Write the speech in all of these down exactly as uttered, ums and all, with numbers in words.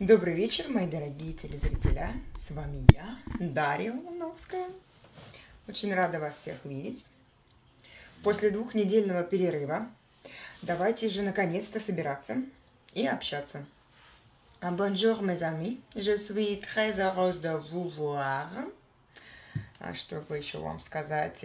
Добрый вечер, мои дорогие телезрители. С вами я, Дарья Луновская. Очень рада вас всех видеть. После двухнедельного перерыва давайте же наконец-то собираться и общаться. Bonjour, mes amis. Je suis très heureuse de vous voir. Чтобы еще вам сказать...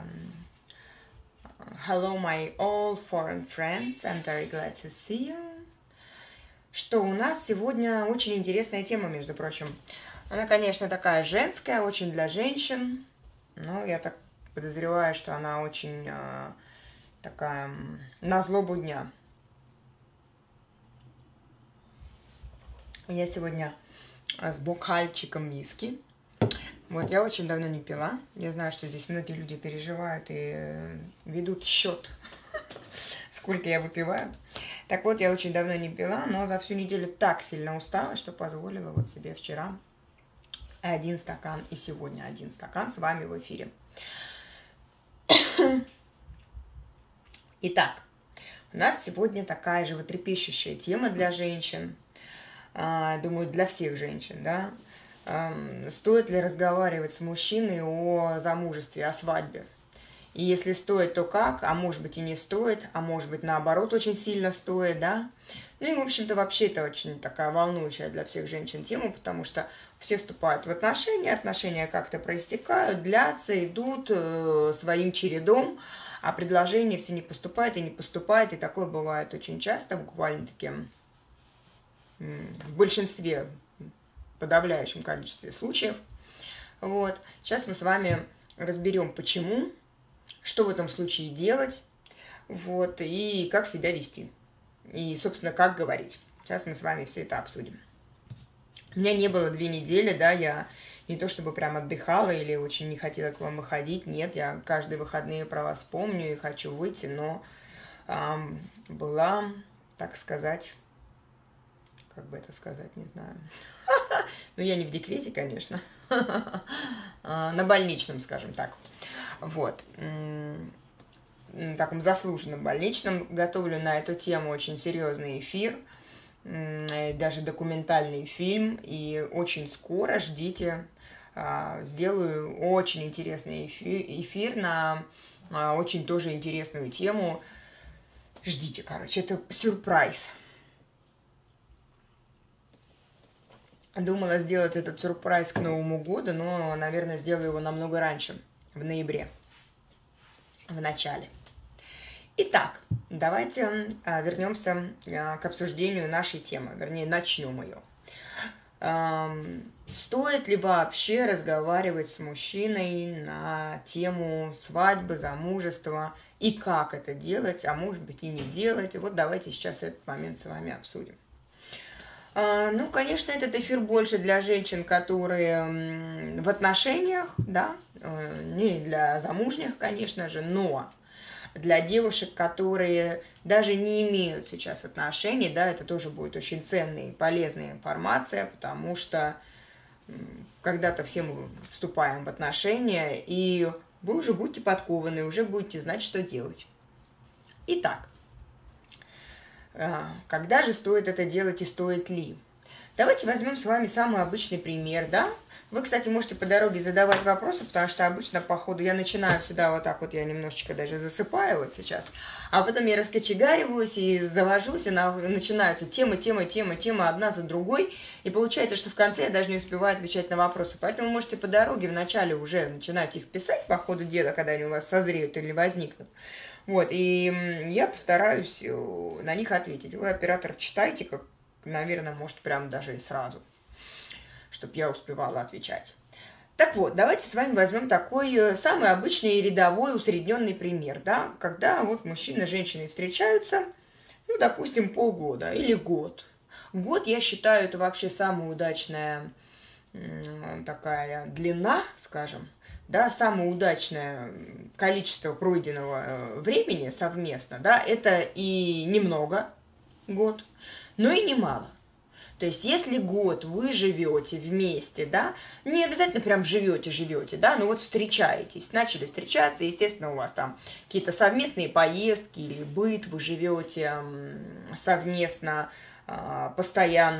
Hello, my old foreign friends. I'm very glad to see you. Что у нас сегодня очень интересная тема, между прочим. Она, конечно, такая женская, очень для женщин, но я так подозреваю, что она очень э, такая на злобу дня. Я сегодня с бокальчиком виски. Вот, я очень давно не пила. Я знаю, что здесь многие люди переживают и ведут счет, сколько я выпиваю. Так вот, я очень давно не пила, но за всю неделю так сильно устала, что позволила вот себе вчера один стакан и сегодня один стакан с вами в эфире. Итак, у нас сегодня такая животрепещущая тема для женщин. Думаю, для всех женщин, да? Стоит ли разговаривать с мужчиной о замужестве, о свадьбе? И если стоит, то как, а может быть и не стоит, а может быть наоборот очень сильно стоит, да? Ну и, в общем-то, вообще это очень такая волнующая для всех женщин тема, потому что все вступают в отношения, отношения как-то проистекают, длятся, идут э, своим чередом, а предложение все не поступает и не поступает, и такое бывает очень часто, буквально-таки в большинстве, подавляющем количестве случаев. Вот. Сейчас мы с вами разберем, почему, что в этом случае делать, вот, и как себя вести, и, собственно, как говорить. Сейчас мы с вами все это обсудим. У меня не было две недели, да, я не то чтобы прям отдыхала или очень не хотела к вам выходить, нет, я каждые выходные про вас помню и хочу выйти, но эм, была, так сказать, как бы это сказать, не знаю, но я не в декрете, конечно, на больничном, скажем так. Вот, таком заслуженном больничном, готовлю на эту тему очень серьезный эфир, даже документальный фильм, и очень скоро ждите, сделаю очень интересный эфир на очень тоже интересную тему. Ждите, короче, это сюрприз. Думала сделать этот сюрприз к Новому году, но, наверное, сделаю его намного раньше, в ноябре, в начале. Итак, давайте а, вернемся а, к обсуждению нашей темы, вернее, начнем ее. А, стоит ли вообще разговаривать с мужчиной на тему свадьбы, замужества, и как это делать, а может быть и не делать? И вот давайте сейчас этот момент с вами обсудим. Ну, конечно, этот эфир больше для женщин, которые в отношениях, да, не для замужних, конечно же, но для девушек, которые даже не имеют сейчас отношений, да, это тоже будет очень ценная и полезная информация, потому что когда-то все мы вступаем в отношения, и вы уже будете подкованы, уже будете знать, что делать. Итак. Когда же стоит это делать и стоит ли? Давайте возьмем с вами самый обычный пример, да? Вы, кстати, можете по дороге задавать вопросы, потому что обычно по ходу я начинаю всегда вот так вот, я немножечко даже засыпаю вот сейчас, а потом я раскочегариваюсь и завожусь, и на, начинаются темы, темы, темы, темы одна за другой, и получается, что в конце я даже не успеваю отвечать на вопросы. Поэтому вы можете по дороге вначале уже начинать их писать по ходу дела, когда они у вас созреют или возникнут. Вот, и я постараюсь на них ответить. Вы, оператор, читайте, как, наверное, может, прям даже и сразу, чтобы я успевала отвечать. Так вот, давайте с вами возьмем такой самый обычный рядовой усредненный пример, да, когда вот мужчина и женщина встречаются, ну, допустим, полгода или год. Год, я считаю, это вообще самая удачная такая длина, скажем, да, самое удачное количество пройденного времени совместно, да, это и немного, год, но и немало. То есть, если год вы живете вместе, да, не обязательно прям живете-живете, да, но вот встречаетесь, начали встречаться, естественно, у вас там какие-то совместные поездки или быт, вы живете совместно, постоянно,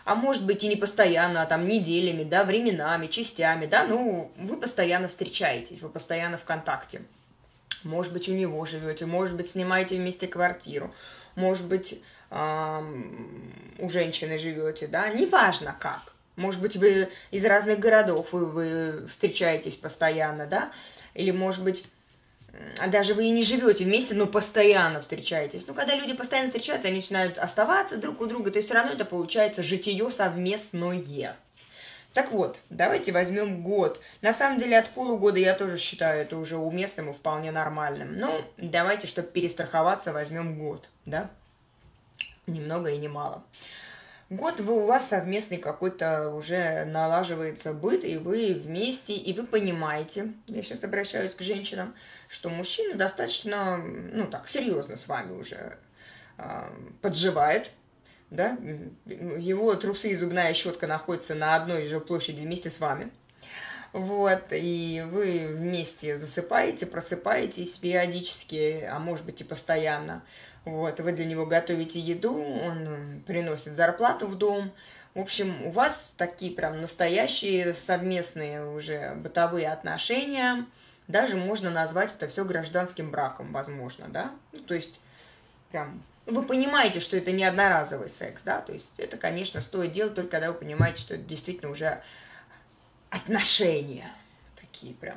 а может быть и не постоянно, а там неделями, да, временами, частями, да, ну, вы постоянно встречаетесь, вы постоянно в контакте. Может быть, у него живете, может быть, снимаете вместе квартиру, может быть, эм, у женщины живете, да, неважно как. Может быть, вы из разных городов, вы, вы встречаетесь постоянно, да, или, может быть, а даже вы и не живете вместе, но постоянно встречаетесь. Ну, когда люди постоянно встречаются, они начинают оставаться друг у друга, то есть все равно это получается житие совместное. Так вот, давайте возьмем год. На самом деле от полугода я тоже считаю это уже уместным и вполне нормальным. Ну, давайте, чтобы перестраховаться, возьмем год, да? Ни много и ни мало. Год вы, у вас совместный какой-то уже налаживается быт, и вы вместе, и вы понимаете, я сейчас обращаюсь к женщинам, что мужчина достаточно, ну так, серьезно с вами уже э, подживает, да, его трусы и зубная щетка находятся на одной же площади вместе с вами. Вот, и вы вместе засыпаете, просыпаетесь периодически, а может быть и постоянно. Вот, вы для него готовите еду, он приносит зарплату в дом. В общем, у вас такие прям настоящие совместные уже бытовые отношения. Даже можно назвать это все гражданским браком, возможно, да? Ну, то есть, прям, вы понимаете, что это не одноразовый секс, да? То есть, это, конечно, стоит делать только когда вы понимаете, что это действительно уже отношения такие прям.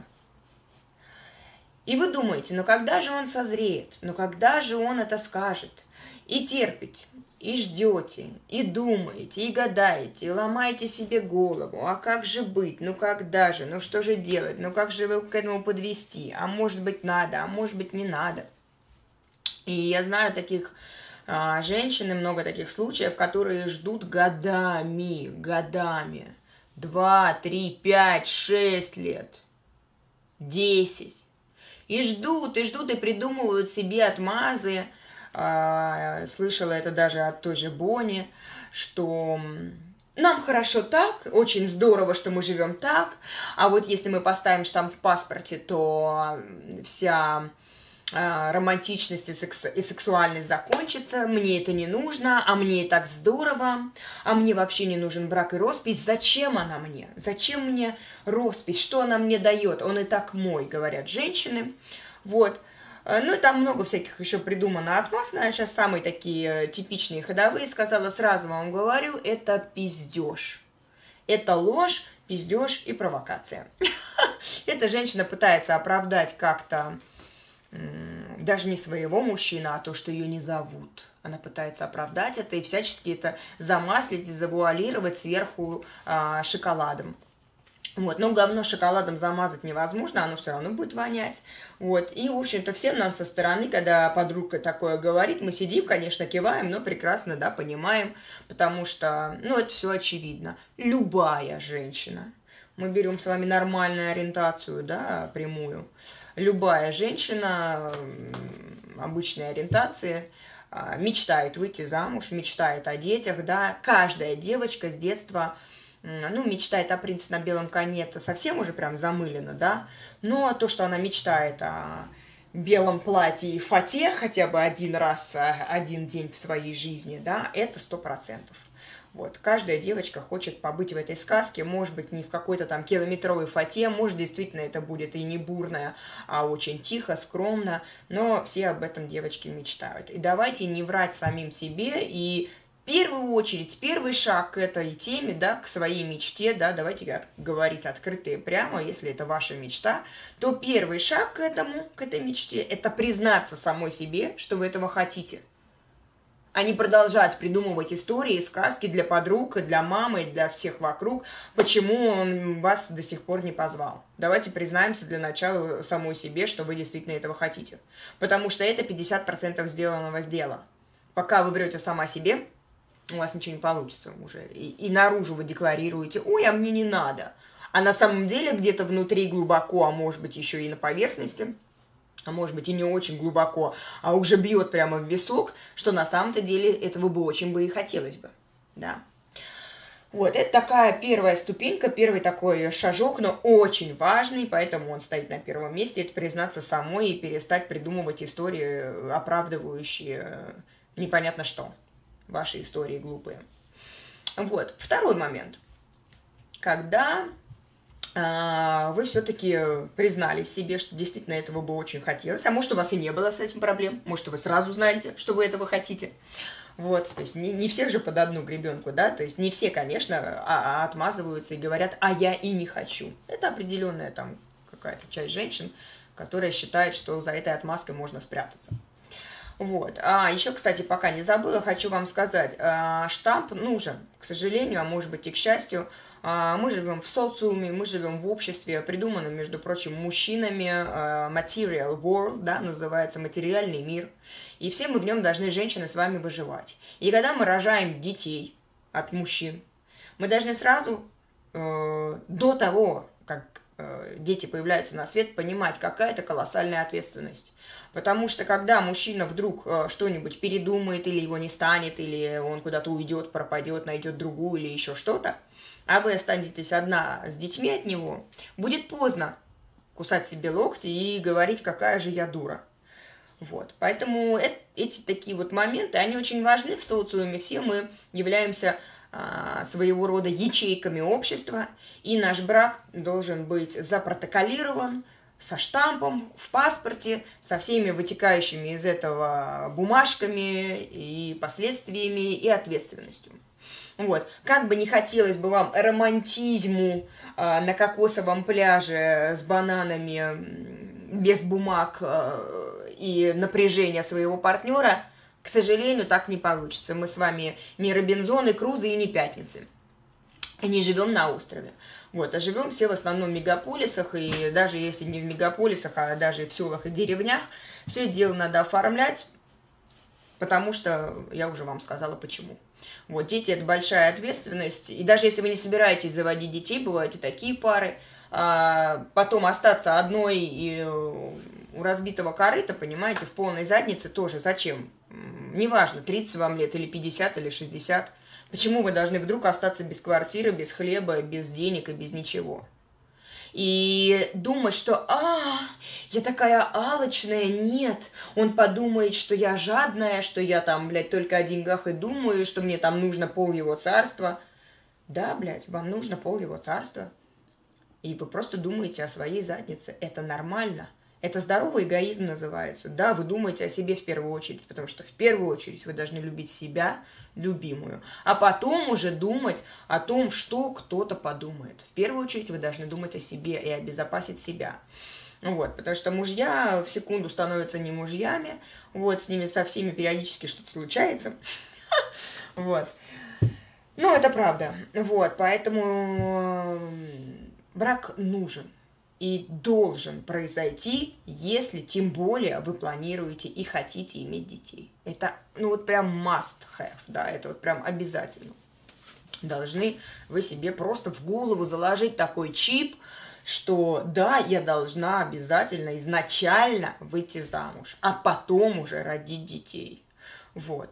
И вы думаете, ну когда же он созреет, ну когда же он это скажет? И терпите, и ждете, и думаете, и гадаете, и ломаете себе голову. А как же быть? Ну когда же? Ну что же делать? Ну как же его к этому подвести? А может быть надо, а может быть не надо. И я знаю таких а, женщин и много таких случаев, которые ждут годами, годами. Два, три, пять, шесть лет, десять. И ждут, и ждут, и придумывают себе отмазы. Слышала это даже от той же Бони, что нам хорошо так, очень здорово, что мы живем так, а вот если мы поставим штамп в паспорте, то вся романтичность и, секс, и сексуальность закончится, мне это не нужно, а мне и так здорово, а мне вообще не нужен брак и роспись, зачем она мне? Зачем мне роспись? Что она мне дает? Он и так мой, говорят женщины. Вот. Ну и там много всяких еще придумано отмаз, но я сейчас самые такие типичные ходовые сказала, сразу вам говорю, это пиздеж. Это ложь, пиздеж и провокация. Эта женщина пытается оправдать как-то даже не своего мужчины, а то, что ее не зовут. Она пытается оправдать это и всячески это замаслить и завуалировать сверху а, шоколадом. Вот. Но говно шоколадом замазать невозможно, оно все равно будет вонять. Вот. И, в общем-то, всем нам со стороны, когда подруга такое говорит, мы сидим, конечно, киваем, но прекрасно, да, понимаем, потому что, ну, это все очевидно. Любая женщина, мы берем с вами нормальную ориентацию, да, прямую, любая женщина обычной ориентации мечтает выйти замуж, мечтает о детях, да, каждая девочка с детства, ну, мечтает о принце на белом коне, это совсем уже прям замылено, да, но то, что она мечтает о белом платье и фате хотя бы один раз, один день в своей жизни, да, это сто процентов. Вот, каждая девочка хочет побыть в этой сказке, может быть, не в какой-то там километровой фате, может, действительно это будет и не бурная, а очень тихо, скромно, но все об этом девочки мечтают. И давайте не врать самим себе, и в первую очередь, первый шаг к этой теме, да, к своей мечте, да, давайте от, говорить открыто и прямо, если это ваша мечта, то первый шаг к этому, к этой мечте, это признаться самой себе, что вы этого хотите. А не продолжать придумывать истории, сказки для подруг, для мамы, для всех вокруг, почему он вас до сих пор не позвал. Давайте признаемся для начала самой себе, что вы действительно этого хотите. Потому что это пятьдесят процентов сделанного дела. Пока вы врете сама себе, у вас ничего не получится уже. И, и наружу вы декларируете, ой, а мне не надо. А на самом деле где-то внутри глубоко, а может быть еще и на поверхности, а может быть и не очень глубоко, а уже бьет прямо в висок, что на самом-то деле этого бы очень бы и хотелось бы, да. Вот, это такая первая ступенька, первый такой шажок, но очень важный, поэтому он стоит на первом месте, это признаться самой и перестать придумывать истории, оправдывающие непонятно что, ваши истории глупые. Вот, второй момент. Когда э, вы все-таки признали себе, что действительно этого бы очень хотелось, а может, у вас и не было с этим проблем, может, вы сразу знаете, что вы этого хотите. Вот, то есть не, не всех же под одну гребенку, да, то есть не все, конечно, а, а отмазываются и говорят, а я и не хочу. Это определенная там какая-то часть женщин, которая считает, что за этой отмазкой можно спрятаться. Вот. А еще, кстати, пока не забыла, хочу вам сказать, штамп нужен, к сожалению, а может быть и к счастью. Мы живем в социуме, мы живем в обществе, придуманном, между прочим, мужчинами, material world, да, называется материальный мир. И все мы в нем должны, женщины, с вами выживать. И когда мы рожаем детей от мужчин, мы должны сразу, э, до того, как э, дети появляются на свет, понимать, какая это колоссальная ответственность. Потому что когда мужчина вдруг э, что-нибудь передумает, или его не станет, или он куда-то уйдет, пропадет, найдет другую, или еще что-то, а вы останетесь одна с детьми от него, будет поздно кусать себе локти и говорить, какая же я дура. Вот. Поэтому это, эти такие вот моменты, они очень важны в социуме. Все мы являемся а, своего рода ячейками общества, и наш брак должен быть запротоколирован, со штампом в паспорте, со всеми вытекающими из этого бумажками и последствиями и ответственностью. Вот. Как бы не хотелось бы вам романтизму э, на кокосовом пляже с бананами, без бумаг э, и напряжения своего партнера, к сожалению, так не получится. Мы с вами не Робинзоны, Крузы и не Пятницы. И не живем на острове. Вот, а живем все в основном в мегаполисах, и даже если не в мегаполисах, а даже в селах и деревнях, все это дело надо оформлять, потому что я уже вам сказала почему. Вот, дети – это большая ответственность, и даже если вы не собираетесь заводить детей, бывают и такие пары, а потом остаться одной и у разбитого корыта, понимаете, в полной заднице тоже зачем? Неважно, тридцать вам лет или пятьдесят или шестьдесят. Почему вы должны вдруг остаться без квартиры, без хлеба, без денег и без ничего? И думать, что «А, я такая алчная», нет. Он подумает, что я жадная, что я там, блядь, только о деньгах и думаю, что мне там нужно пол его царства. Да, блядь, вам нужно пол его царства. И вы просто думаете о своей заднице. Это нормально. Это здоровый эгоизм называется. Да, вы думаете о себе в первую очередь, потому что в первую очередь вы должны любить себя, любимую, а потом уже думать о том, что кто-то подумает. В первую очередь вы должны думать о себе и обезопасить себя. Вот, потому что мужья в секунду становятся не мужьями, вот, с ними со всеми периодически что-то случается. Вот. Ну, это правда. Вот, поэтому брак нужен. И должен произойти, если тем более вы планируете и хотите иметь детей. Это, ну вот прям must have, да, это вот прям обязательно. Должны вы себе просто в голову заложить такой чип, что да, я должна обязательно изначально выйти замуж, а потом уже родить детей. Вот.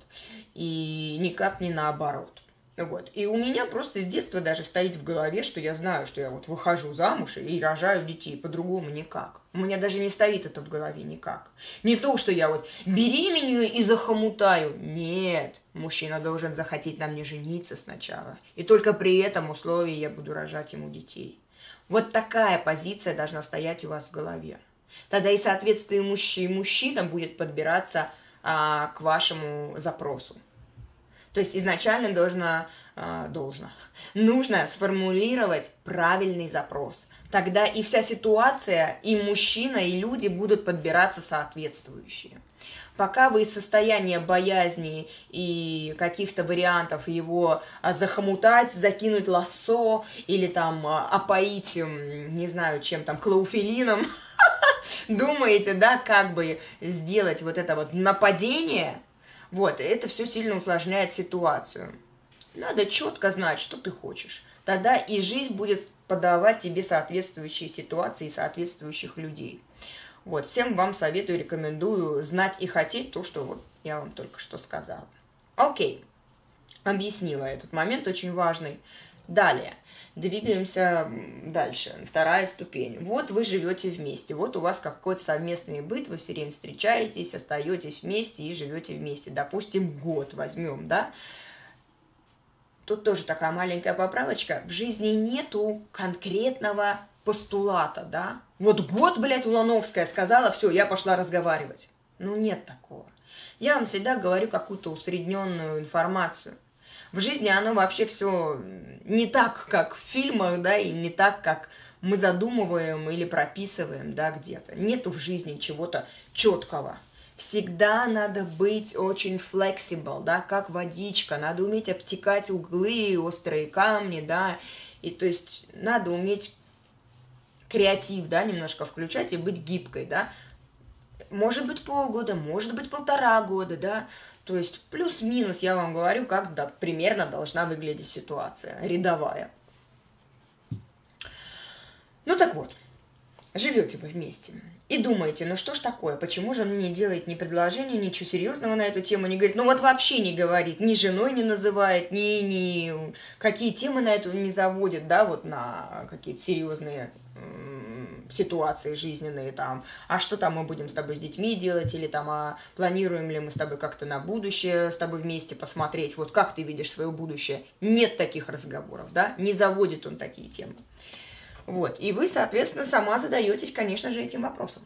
И никак не наоборот. Вот. И у меня просто с детства даже стоит в голове, что я знаю, что я вот выхожу замуж и рожаю детей, по-другому никак. У меня даже не стоит это в голове никак. Не то, что я вот беременную и захомутаю. Нет, мужчина должен захотеть на мне жениться сначала. И только при этом условии я буду рожать ему детей. Вот такая позиция должна стоять у вас в голове. Тогда и соответствие мужчина, мужчина будет подбираться а, к вашему запросу. То есть изначально должно, э, должно, нужно сформулировать правильный запрос. Тогда и вся ситуация, и мужчина, и люди будут подбираться соответствующие. Пока вы из состояния боязни и каких-то вариантов его захомутать, закинуть лассо или там опоить, не знаю, чем там, клоуфелином, думаете, да, как бы сделать вот это вот нападение. Вот, это все сильно усложняет ситуацию. Надо четко знать, что ты хочешь. Тогда и жизнь будет подавать тебе соответствующие ситуации и соответствующих людей. Вот, всем вам советую, рекомендую знать и хотеть то, что вот я вам только что сказала. Окей, объяснила этот момент, очень важный. Далее. Двигаемся дальше. Вторая ступень. Вот вы живете вместе, вот у вас какой-то совместный быт, вы все время встречаетесь, остаетесь вместе и живете вместе. Допустим, год возьмем, да? тут тоже такая маленькая поправочка. В жизни нету конкретного постулата, да? Вот год, блядь, Улановская сказала, все, я пошла разговаривать. Ну, нет такого. Я вам всегда говорю какую-то усредненную информацию. В жизни оно вообще все не так, как в фильмах, да, и не так, как мы задумываем или прописываем, да, где-то. Нету в жизни чего-то четкого. Всегда надо быть очень flexible, да, как водичка. Надо уметь обтекать углы, острые камни, да. И то есть надо уметь креатив, да, немножко включать и быть гибкой, да. Может быть полгода, может быть полтора года, да. То есть плюс-минус я вам говорю, как да, примерно должна выглядеть ситуация рядовая. Ну так вот, живете вы вместе и думаете, ну что ж такое, почему же он мне не делает ни предложения, ничего серьезного на эту тему, не говорит, ну вот вообще не говорит, ни женой не называет, ни, ни какие темы на эту не заводит, да, вот на какие-то серьезные ситуации жизненные там, а что там мы будем с тобой с детьми делать, или там, а планируем ли мы с тобой как-то на будущее с тобой вместе посмотреть, вот как ты видишь свое будущее. Нет таких разговоров, да, не заводит он такие темы. Вот, и вы, соответственно, сама задаетесь, конечно же, этим вопросом.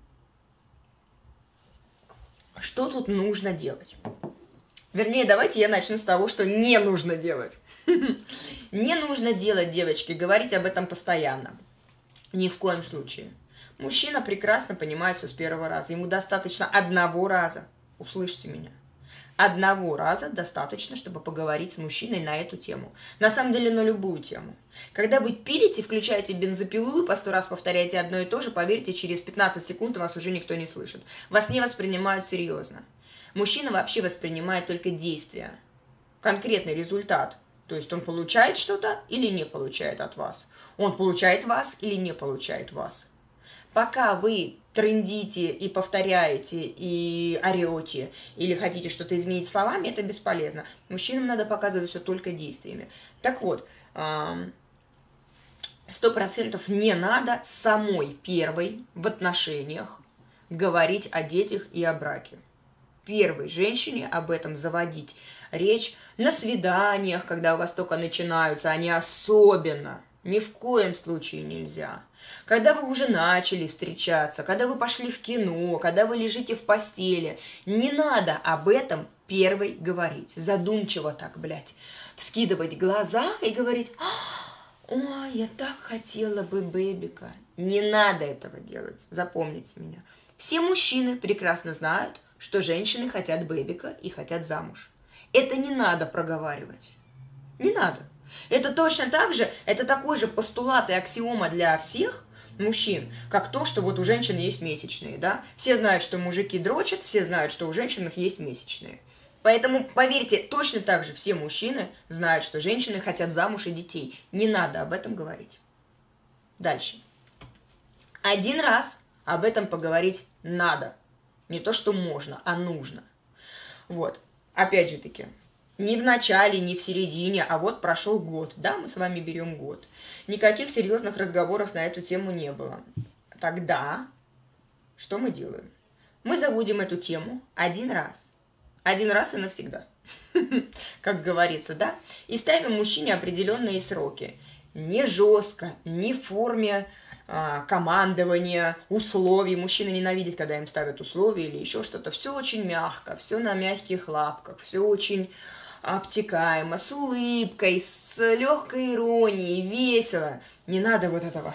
Что тут нужно делать? Вернее, давайте я начну с того, что не нужно делать. Не нужно делать, девочки, говорить об этом постоянно. Ни в коем случае. Мужчина прекрасно понимает все с первого раза. Ему достаточно одного раза. Услышьте меня. Одного раза достаточно, чтобы поговорить с мужчиной на эту тему. На самом деле, на любую тему. Когда вы пилите, включаете бензопилу и по сто раз повторяете одно и то же, поверьте, через пятнадцать секунд вас уже никто не слышит. Вас не воспринимают серьезно. Мужчина вообще воспринимает только действия. Конкретный результат. То есть он получает что-то или не получает от вас. Он получает вас или не получает вас. Пока вы трындите и повторяете, и орете, или хотите что-то изменить словами, это бесполезно. Мужчинам надо показывать все только действиями. Так вот, сто процентов не надо самой первой в отношениях говорить о детях и о браке. Первой женщине об этом заводить речь на свиданиях, когда у вас только начинаются, они особенно. Ни в коем случае нельзя. Когда вы уже начали встречаться, когда вы пошли в кино, когда вы лежите в постели, не надо об этом первой говорить. Задумчиво так, блядь, вскидывать глаза и говорить, ой, я так хотела бы бэбика. Не надо этого делать, запомните меня. Все мужчины прекрасно знают, что женщины хотят бэбика и хотят замуж. Это не надо проговаривать. Не надо. Это точно так же, это такой же постулат и аксиома для всех мужчин, как то, что вот у женщин есть месячные, да? Все знают, что мужики дрочат, все знают, что у женщин есть месячные. Поэтому, поверьте, точно так же все мужчины знают, что женщины хотят замуж и детей. Не надо об этом говорить. Дальше. Один раз об этом поговорить надо. Не то, что можно, а нужно. Вот. Опять же таки. Не в начале, не в середине, а вот прошел год. Да, мы с вами берем год. Никаких серьезных разговоров на эту тему не было. Тогда что мы делаем? Мы заводим эту тему один раз. Один раз и навсегда. Как говорится, да? И ставим мужчине определенные сроки. Не жестко, не в форме а, командования, условий. Мужчина ненавидит, когда им ставят условия или еще что-то. Все очень мягко, все на мягких лапках, все очень обтекаемо, с улыбкой, с легкой иронией, весело. Не надо вот этого.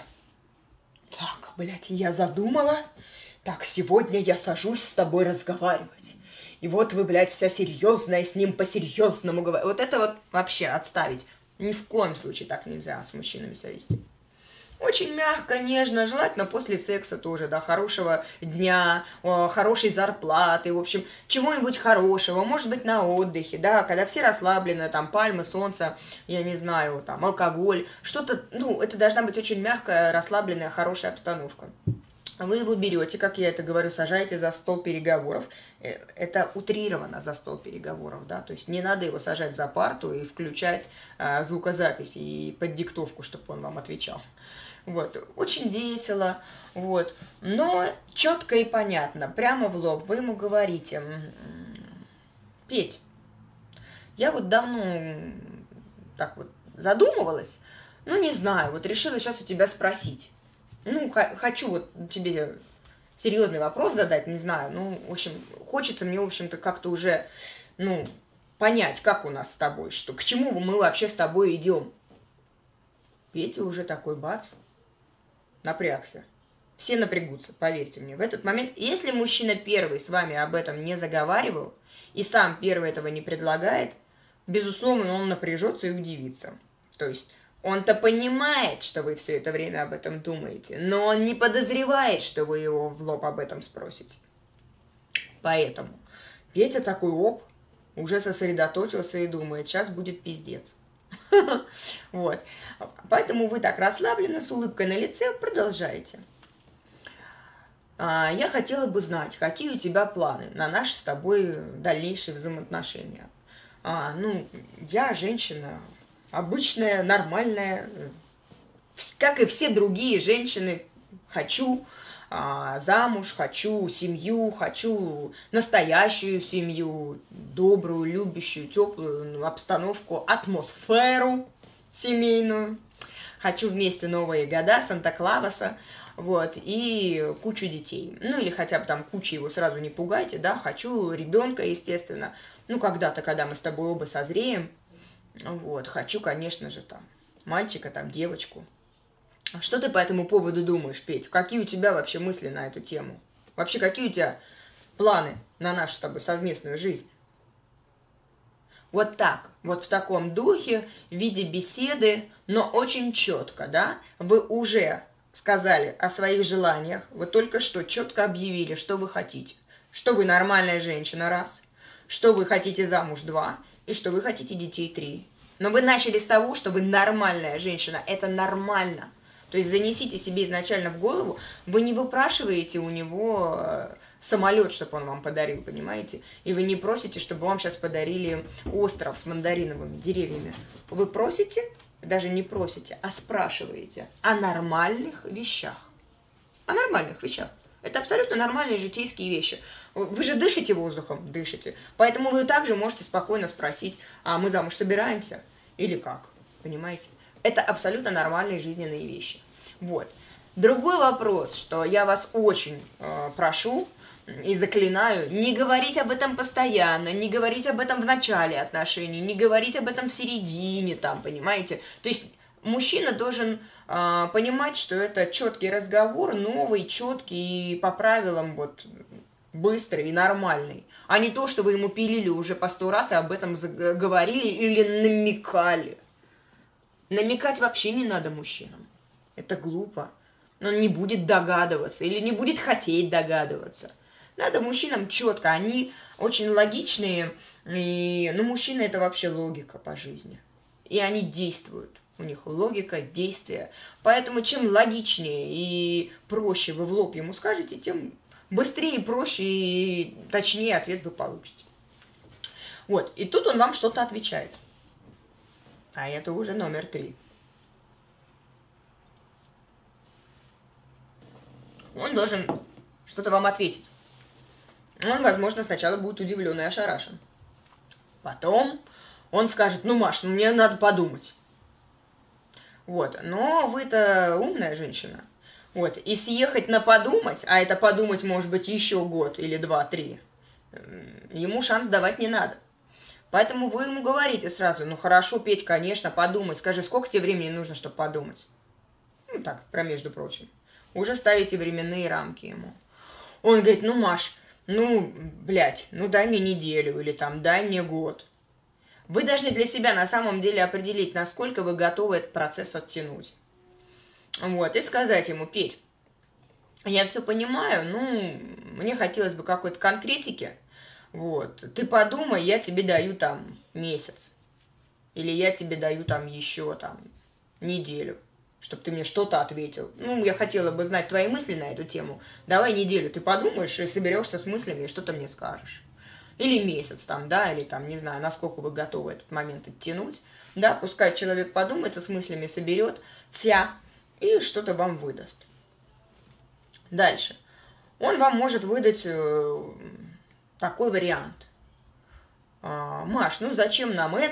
Так, блядь, я задумала. Так, сегодня я сажусь с тобой разговаривать. И вот вы, блядь, вся серьезная, с ним по-серьезному говорите. Вот это вот вообще отставить. Ни в коем случае так нельзя с мужчинами себя вести. Очень мягко, нежно, желательно после секса тоже, да, хорошего дня, хорошей зарплаты, в общем, чего-нибудь хорошего, может быть, на отдыхе, да, когда все расслаблены, там, пальмы, солнце, я не знаю, там, алкоголь, что-то, ну, это должна быть очень мягкая, расслабленная, хорошая обстановка. Вы его берете, как я это говорю, сажаете за стол переговоров. Это утрировано за стол переговоров, да, то есть не надо его сажать за парту и включать а, звукозапись и под диктовку, чтобы он вам отвечал. Вот, очень весело, вот, но четко и понятно, прямо в лоб вы ему говорите: Петь, я вот давно так вот задумывалась, ну, не знаю, вот решила сейчас у тебя спросить. Ну, хочу вот тебе серьезный вопрос задать, не знаю, ну, в общем, хочется мне, в общем-то, как-то уже, ну, понять, как у нас с тобой, что, к чему мы вообще с тобой идем. Петя уже такой бац, напрягся. Все напрягутся, поверьте мне. В этот момент, если мужчина первый с вами об этом не заговаривал, и сам первый этого не предлагает, безусловно, он напряжется и удивится. То есть он-то понимает, что вы все это время об этом думаете, но он не подозревает, что вы его в лоб об этом спросите. Поэтому Петя такой, оп, уже сосредоточился и думает, сейчас будет пиздец. Вот. Поэтому вы так расслабленно, с улыбкой на лице, продолжаете. Я хотела бы знать, какие у тебя планы на наши с тобой дальнейшие взаимоотношения. А, ну, я женщина обычная, нормальная, как и все другие женщины, хочу а, замуж, хочу семью, хочу настоящую семью, добрую, любящую, теплую обстановку, атмосферу семейную. Хочу вместе Новые года, Санта-Клауса, вот, и кучу детей. Ну, или хотя бы там кучу, его сразу не пугайте, да, хочу ребенка, естественно. Ну, когда-то, когда мы с тобой оба созреем, вот, хочу, конечно же, там, мальчика, там, девочку. А что ты по этому поводу думаешь, Петь? Какие у тебя вообще мысли на эту тему? Вообще, какие у тебя планы на нашу с тобой совместную жизнь? Вот так, вот в таком духе, в виде беседы, но очень четко, да, вы уже сказали о своих желаниях, вы только что четко объявили, что вы хотите. Что вы нормальная женщина, раз, что вы хотите замуж, два, и что вы хотите детей, три. Но вы начали с того, что вы нормальная женщина, это нормально. То есть занесите себе изначально в голову, вы не выпрашиваете у него самолет, чтобы он вам подарил, понимаете? И вы не просите, чтобы вам сейчас подарили остров с мандариновыми деревьями. Вы просите, даже не просите, а спрашиваете о нормальных вещах. О нормальных вещах. Это абсолютно нормальные житейские вещи. Вы же дышите воздухом, дышите. Поэтому вы также можете спокойно спросить, а мы замуж собираемся? Или как? Понимаете? Это абсолютно нормальные жизненные вещи. Вот. Другой вопрос, что я вас очень э, прошу и заклинаю, не говорить об этом постоянно, не говорить об этом в начале отношений, не говорить об этом в середине, там, понимаете? То есть мужчина должен э, понимать, что это четкий разговор, новый, четкий и по правилам вот быстрый и нормальный, а не то, что вы ему пилили уже по сто раз и об этом говорили или намекали. Намекать вообще не надо мужчинам. Это глупо. Он не будет догадываться или не будет хотеть догадываться. Надо мужчинам четко. Они очень логичные. И, ну, мужчины это вообще логика по жизни. И они действуют. У них логика, действия. Поэтому чем логичнее и проще вы в лоб ему скажете, тем быстрее, проще и точнее ответ вы получите. Вот. И тут он вам что-то отвечает. А это уже номер три. Он должен что-то вам ответить. Он, возможно, сначала будет удивлен и ошарашен. Потом он скажет, ну, Маш, ну, мне надо подумать. Вот, но вы-то умная женщина. Вот, и съехать на подумать, а это подумать может быть еще год или два-три, ему шанс давать не надо. Поэтому вы ему говорите сразу, ну хорошо, Петь, конечно, подумай, скажи, сколько тебе времени нужно, чтобы подумать? Ну так, про между прочим. Уже ставите временные рамки ему. Он говорит, ну, Маш, ну, блядь, ну дай мне неделю или там дай мне год. Вы должны для себя на самом деле определить, насколько вы готовы этот процесс оттянуть. Вот, и сказать ему, Петь, я все понимаю, ну, мне хотелось бы какой-то конкретики. Вот, ты подумай, я тебе даю там месяц. Или я тебе даю там еще там неделю, чтобы ты мне что-то ответил. Ну, я хотела бы знать твои мысли на эту тему. Давай неделю ты подумаешь и соберешься с мыслями, и что-то мне скажешь. Или месяц там, да, или там, не знаю, насколько вы готовы этот момент оттянуть. Да, пускай человек подумается с мыслями, соберет тя и что-то вам выдаст. Дальше. Он вам может выдать э, такой вариант. А, Маш, ну зачем нам это?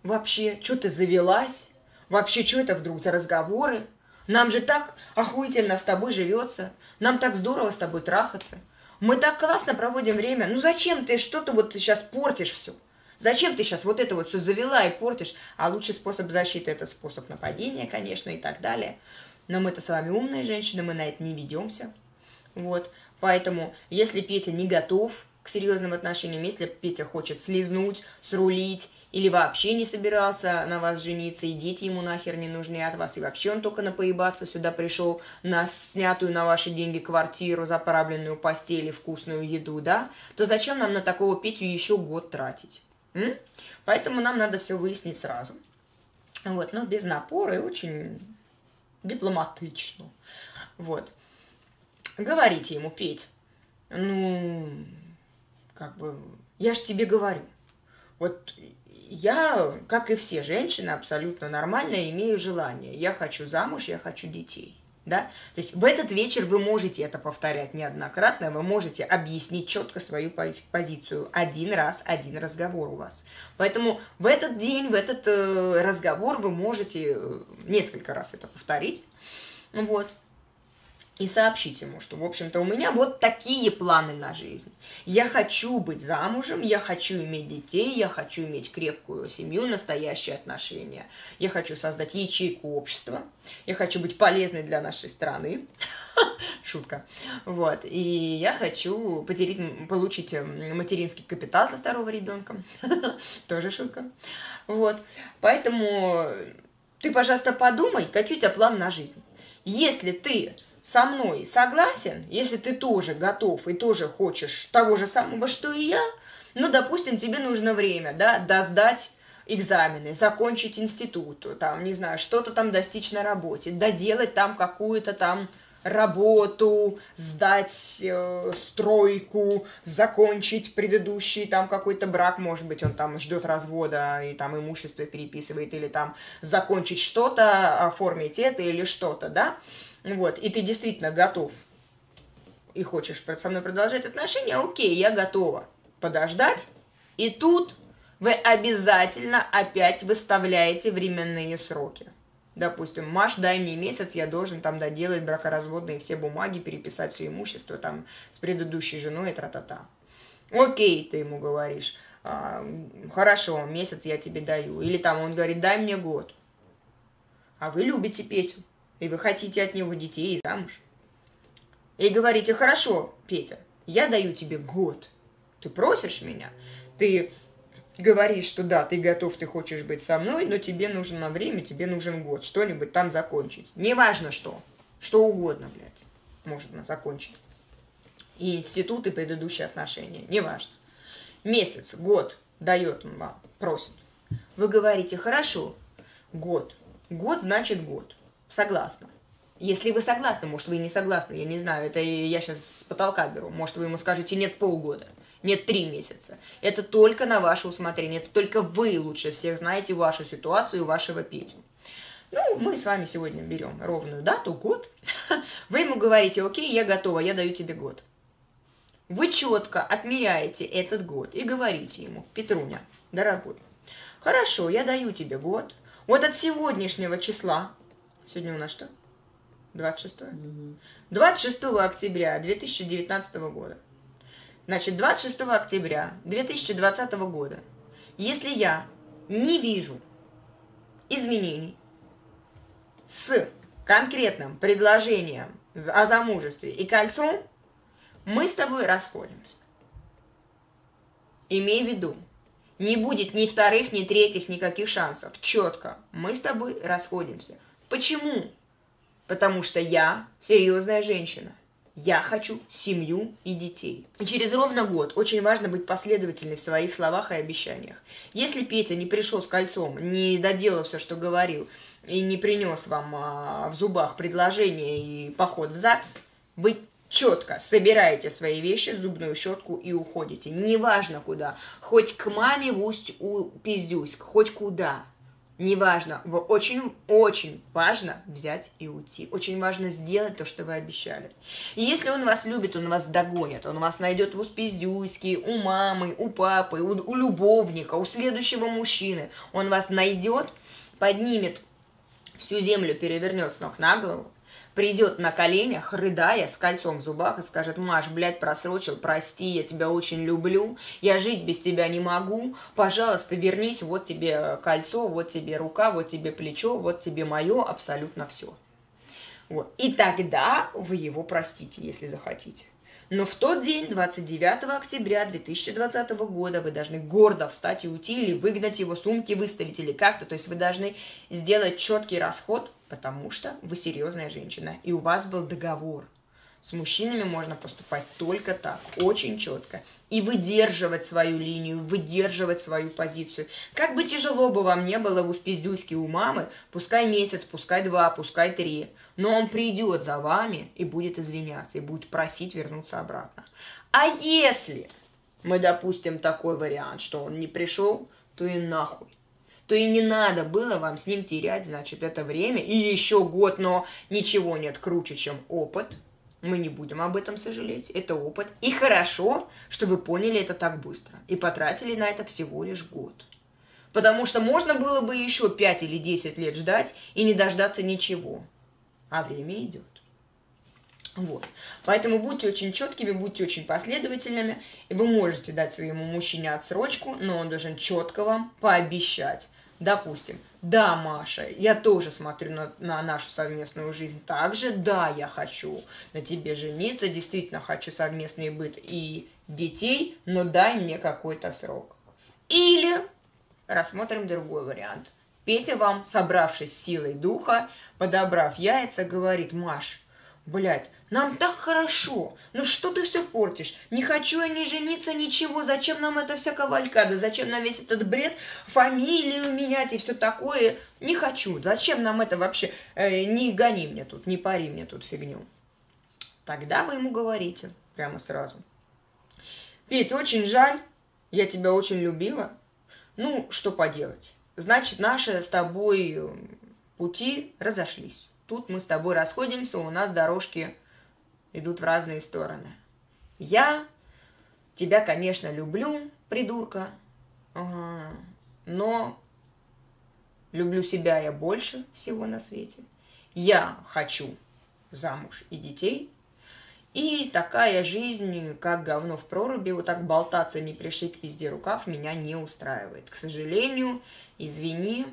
Вообще, что ты завелась? Вообще, что это вдруг за разговоры? Нам же так охуительно с тобой живется. Нам так здорово с тобой трахаться. Мы так классно проводим время. Ну зачем ты что-то вот сейчас портишь все? Зачем ты сейчас вот это вот все завела и портишь? А лучший способ защиты – это способ нападения, конечно, и так далее. Но мы-то с вами умные женщины, мы на это не ведемся. Вот. Поэтому, если Петя не готов к серьезным отношениям, если Петя хочет слизнуть, срулить, или вообще не собирался на вас жениться, и дети ему нахер не нужны от вас, и вообще он только напоебаться сюда пришел, на снятую на ваши деньги квартиру, заправленную постель и вкусную еду, да, то зачем нам на такого Петю еще год тратить? М? Поэтому нам надо все выяснить сразу. Вот, но без напора и очень дипломатично. Вот. Говорите ему, Петь, ну, как бы, я ж тебе говорю, вот я, как и все женщины, абсолютно нормально имею желание. Я хочу замуж, я хочу детей. Да? То есть в этот вечер вы можете это повторять неоднократно, вы можете объяснить четко свою позицию. Один раз, один разговор у вас. Поэтому в этот день, в этот э, разговор вы можете несколько раз это повторить. Вот. И сообщить ему, что, в общем-то, у меня вот такие планы на жизнь. Я хочу быть замужем, я хочу иметь детей, я хочу иметь крепкую семью, настоящие отношения. Я хочу создать ячейку общества, я хочу быть полезной для нашей страны. Шутка. Вот. И я хочу потерять, получить материнский капитал со второго ребенка. Тоже шутка. Вот. Поэтому ты, пожалуйста, подумай, какие у тебя планы на жизнь. Если ты со мной согласен, если ты тоже готов и тоже хочешь того же самого, что и я, ну, допустим, тебе нужно время, да, досдать экзамены, закончить институт, там, не знаю, что-то там достичь на работе, доделать там какую-то там работу, сдать э, стройку, закончить предыдущий там какой-то брак, может быть, он там ждет развода и там имущество переписывает, или там закончить что-то, оформить это или что-то, да, вот, и ты действительно готов и хочешь со мной продолжать отношения, окей, я готова подождать, и тут вы обязательно опять выставляете временные сроки. Допустим, Маш, дай мне месяц, я должен там доделать бракоразводные все бумаги, переписать все имущество там с предыдущей женой и тра-та-та. Окей, ты ему говоришь, а, хорошо, месяц я тебе даю. Или там он говорит, дай мне год. А вы любите Петю, и вы хотите от него детей и замуж. И говорите, хорошо, Петя, я даю тебе год. Ты просишь меня, ты говоришь, что да, ты готов, ты хочешь быть со мной, но тебе нужно время, тебе нужен год, что-нибудь там закончить. Неважно что, что угодно, блядь, можно закончить. И институт, и предыдущие отношения, неважно. Месяц, год дает он вам, просит. Вы говорите, хорошо, год. Год значит год. Согласна. Если вы согласны, может, вы не согласны, я не знаю, это я сейчас с потолка беру. Может, вы ему скажете, нет, полгода. Нет, три месяца. Это только на ваше усмотрение. Это только вы лучше всех знаете вашу ситуацию и вашего Петю. Ну, мы с вами сегодня берем ровную дату, год. Вы ему говорите, окей, я готова, я даю тебе год. Вы четко отмеряете этот год и говорите ему, Петруня, дорогой, хорошо, я даю тебе год. Вот от сегодняшнего числа, сегодня у нас что? двадцать шестое? двадцать шестого октября две тысячи девятнадцатого года. Значит, двадцать шестого октября две тысячи двадцатого года, если я не вижу изменений с конкретным предложением о замужестве и кольцом, мы с тобой расходимся. Имей в виду, не будет ни вторых, ни третьих никаких шансов. Четко, мы с тобой расходимся. Почему? Потому что я серьезная женщина. Я хочу семью и детей. И через ровно год очень важно быть последовательной в своих словах и обещаниях. Если Петя не пришел с кольцом, не доделал все, что говорил, и не принес вам а, в зубах предложение и поход в ЗАГС, вы четко собираете свои вещи, зубную щетку и уходите. Неважно куда. Хоть к маме в Усть-Пиздюськ, хоть куда. Неважно, очень-очень важно взять и уйти. Очень важно сделать то, что вы обещали. И если он вас любит, он вас догонит. Он вас найдет в Успиздюйске, у мамы, у папы, у, у любовника, у следующего мужчины. Он вас найдет, поднимет всю землю, перевернет с ног на голову, придет на коленях, рыдая, с кольцом в зубах и скажет: Маш, блядь, просрочил, прости, я тебя очень люблю, я жить без тебя не могу, пожалуйста, вернись, вот тебе кольцо, вот тебе рука, вот тебе плечо, вот тебе мое, абсолютно все. Вот. И тогда вы его простите, если захотите. Но в тот день, двадцать девятого октября две тысячи двадцатого года, вы должны гордо встать и уйти, или выгнать его, сумки выставить, или как-то. То есть вы должны сделать четкий расход, потому что вы серьезная женщина, и у вас был договор. С мужчинами можно поступать только так, очень четко. И выдерживать свою линию, выдерживать свою позицию. Как бы тяжело бы вам не было в Успиздюйске у мамы, пускай месяц, пускай два, пускай три, но он придет за вами и будет извиняться, и будет просить вернуться обратно. А если мы допустим такой вариант, что он не пришел, то и нахуй. То и не надо было вам с ним терять, значит, это время и еще год, но ничего нет круче, чем опыт. Мы не будем об этом сожалеть, это опыт. И хорошо, что вы поняли это так быстро и потратили на это всего лишь год. Потому что можно было бы еще пять или десять лет ждать и не дождаться ничего. А время идет. Вот. Поэтому будьте очень четкими, будьте очень последовательными. И вы можете дать своему мужчине отсрочку, но он должен четко вам пообещать. Допустим, да, Маша, я тоже смотрю на, на нашу совместную жизнь так же. Да, я хочу на тебе жениться, действительно хочу совместный быт и детей, но дай мне какой-то срок. Или рассмотрим другой вариант. Петя вам, собравшись силой духа, подобрав яйца, говорит: Маш, блядь, нам так хорошо, ну что ты все портишь? Не хочу я ни жениться, ничего, зачем нам эта вся кавалькада, зачем нам весь этот бред, фамилию менять и все такое? Не хочу, зачем нам это вообще? Э, не гони мне тут, не пари мне тут фигню. Тогда вы ему говорите прямо сразу: Петь, очень жаль, я тебя очень любила, ну что поделать, значит наши с тобой пути разошлись. Тут мы с тобой расходимся, у нас дорожки идут в разные стороны. Я тебя, конечно, люблю, придурка, ага, но люблю себя я больше всего на свете. Я хочу замуж и детей. И такая жизнь, как говно в проруби, вот так болтаться, не пришей к пизде рукав, меня не устраивает. К сожалению, извини,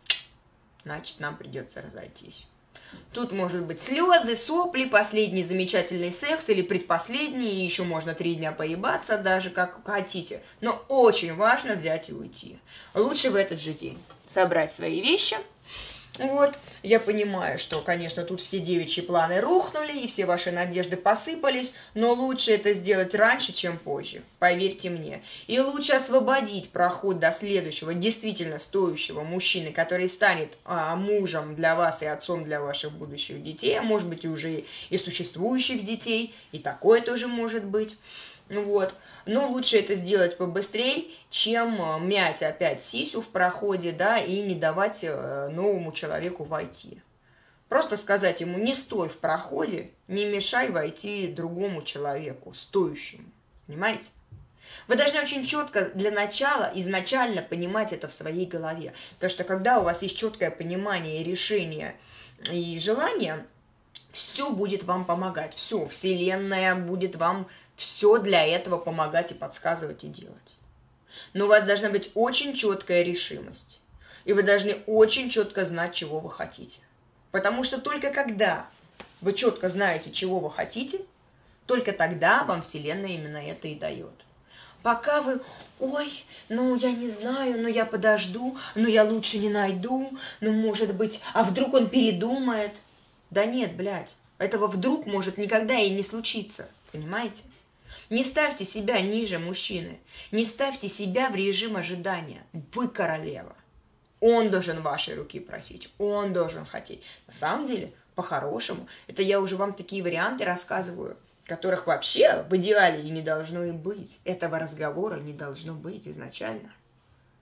значит, нам придется разойтись. Тут может быть слезы, сопли, последний замечательный секс или предпоследний, и еще можно три дня поебаться, даже как хотите. Но очень важно взять и уйти. Лучше в этот же день собрать свои вещи. Вот, я понимаю, что, конечно, тут все девичьи планы рухнули, и все ваши надежды посыпались, но лучше это сделать раньше, чем позже, поверьте мне. И лучше освободить проход до следующего, действительно стоящего мужчины, который станет а, мужем для вас и отцом для ваших будущих детей, а может быть и уже и существующих детей, и такое тоже может быть. Вот. Но лучше это сделать побыстрее, чем мять опять сисю в проходе, да, и не давать новому человеку войти. Просто сказать ему: не стой в проходе, не мешай войти другому человеку, стоящему. Понимаете? Вы должны очень четко для начала, изначально понимать это в своей голове. Потому что когда у вас есть четкое понимание, решение и желание, все будет вам помогать. Все, Вселенная будет вам все для этого помогать и подсказывать и делать. Но у вас должна быть очень четкая решимость. И вы должны очень четко знать, чего вы хотите. Потому что только когда вы четко знаете, чего вы хотите, только тогда вам Вселенная именно это и дает. Пока вы: ой, ну я не знаю, ну я подожду, ну я лучше не найду, ну может быть, а вдруг он передумает. Да нет, блядь, этого вдруг может никогда и не случиться, понимаете? Не ставьте себя ниже мужчины, не ставьте себя в режим ожидания. Вы королева. Он должен вашей руки просить, он должен хотеть. На самом деле, по-хорошему, это я уже вам такие варианты рассказываю, которых вообще в идеале и не должно и быть. Этого разговора не должно быть изначально.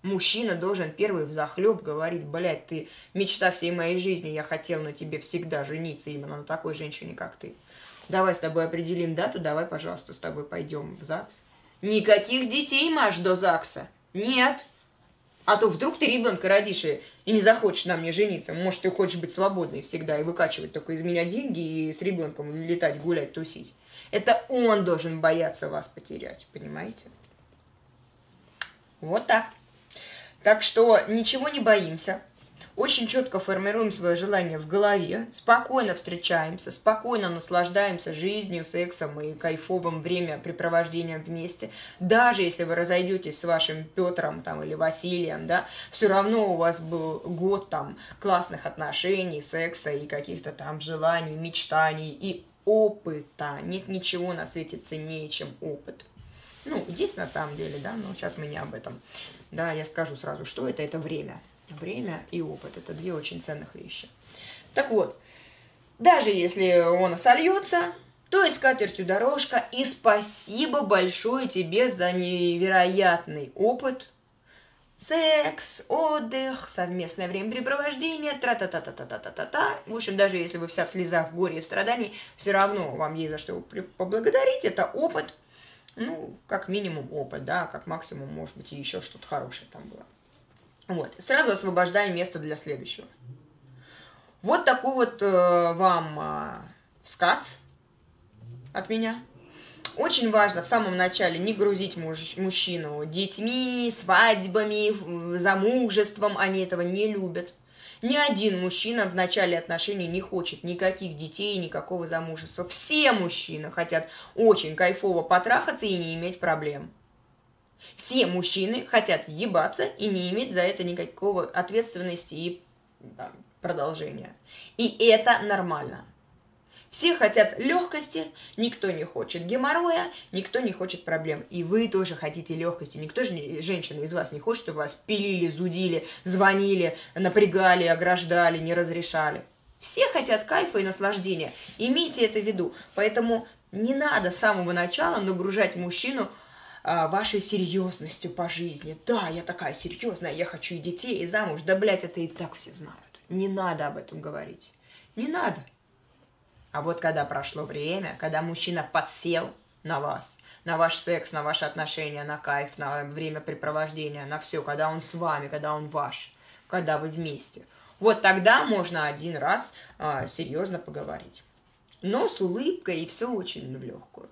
Мужчина должен первый взахлеб говорить: блядь, ты мечта всей моей жизни, я хотел на тебе всегда жениться, именно на такой женщине, как ты. Давай с тобой определим дату, давай, пожалуйста, с тобой пойдем в ЗАГС. Никаких детей, Маш, до ЗАГСа. Нет. А то вдруг ты ребенка родишь и, и не захочешь на мне жениться. Может, ты хочешь быть свободной всегда и выкачивать только из меня деньги и с ребенком летать, гулять, тусить. Это он должен бояться вас потерять, понимаете? Вот так. Так что ничего не боимся. Очень четко формируем свое желание в голове, спокойно встречаемся, спокойно наслаждаемся жизнью, сексом и кайфовым времяпрепровождением вместе. Даже если вы разойдетесь с вашим Петром там, или Василием, да, все равно у вас был год там классных отношений, секса и каких-то там желаний, мечтаний и опыта. Нет ничего на свете ценнее, чем опыт. Ну, есть на самом деле, да, но сейчас мы не об этом. Да, я скажу сразу, что это, это время. Время и опыт – это две очень ценных вещи. Так вот, даже если он сольется, то и с катертью дорожка. И спасибо большое тебе за невероятный опыт. Секс, отдых, совместное времяпрепровождение, тра-та-та-та-та-та-та-та. В общем, даже если вы вся в слезах, в горе и в страдании, все равно вам есть за что поблагодарить. Это опыт. Ну, как минимум опыт, да, как максимум, может быть, и еще что-то хорошее там было. Вот, сразу освобождаем место для следующего. Вот такой вот э, вам э, сказ от меня. Очень важно в самом начале не грузить муж, мужчину детьми, свадьбами, замужеством. Они этого не любят. Ни один мужчина в начале отношений не хочет никаких детей, никакого замужества. Все мужчины хотят очень кайфово потрахаться и не иметь проблем. Все мужчины хотят ебаться и не иметь за это никакого ответственности и да, продолжения. И это нормально. Все хотят легкости, никто не хочет геморроя, никто не хочет проблем. И вы тоже хотите легкости. Никто же, не, женщина из вас не хочет, чтобы вас пилили, зудили, звонили, напрягали, ограждали, не разрешали. Все хотят кайфа и наслаждения. Имейте это в виду. Поэтому не надо с самого начала нагружать мужчину вашей серьезностью по жизни. Да, я такая серьезная, я хочу и детей, и замуж. Да, блядь, это и так все знают. Не надо об этом говорить. Не надо. А вот когда прошло время, когда мужчина подсел на вас, на ваш секс, на ваши отношения, на кайф, на времяпрепровождение, на все, когда он с вами, когда он ваш, когда вы вместе, вот тогда можно один раз а, серьезно поговорить. Но с улыбкой и все очень в легкую.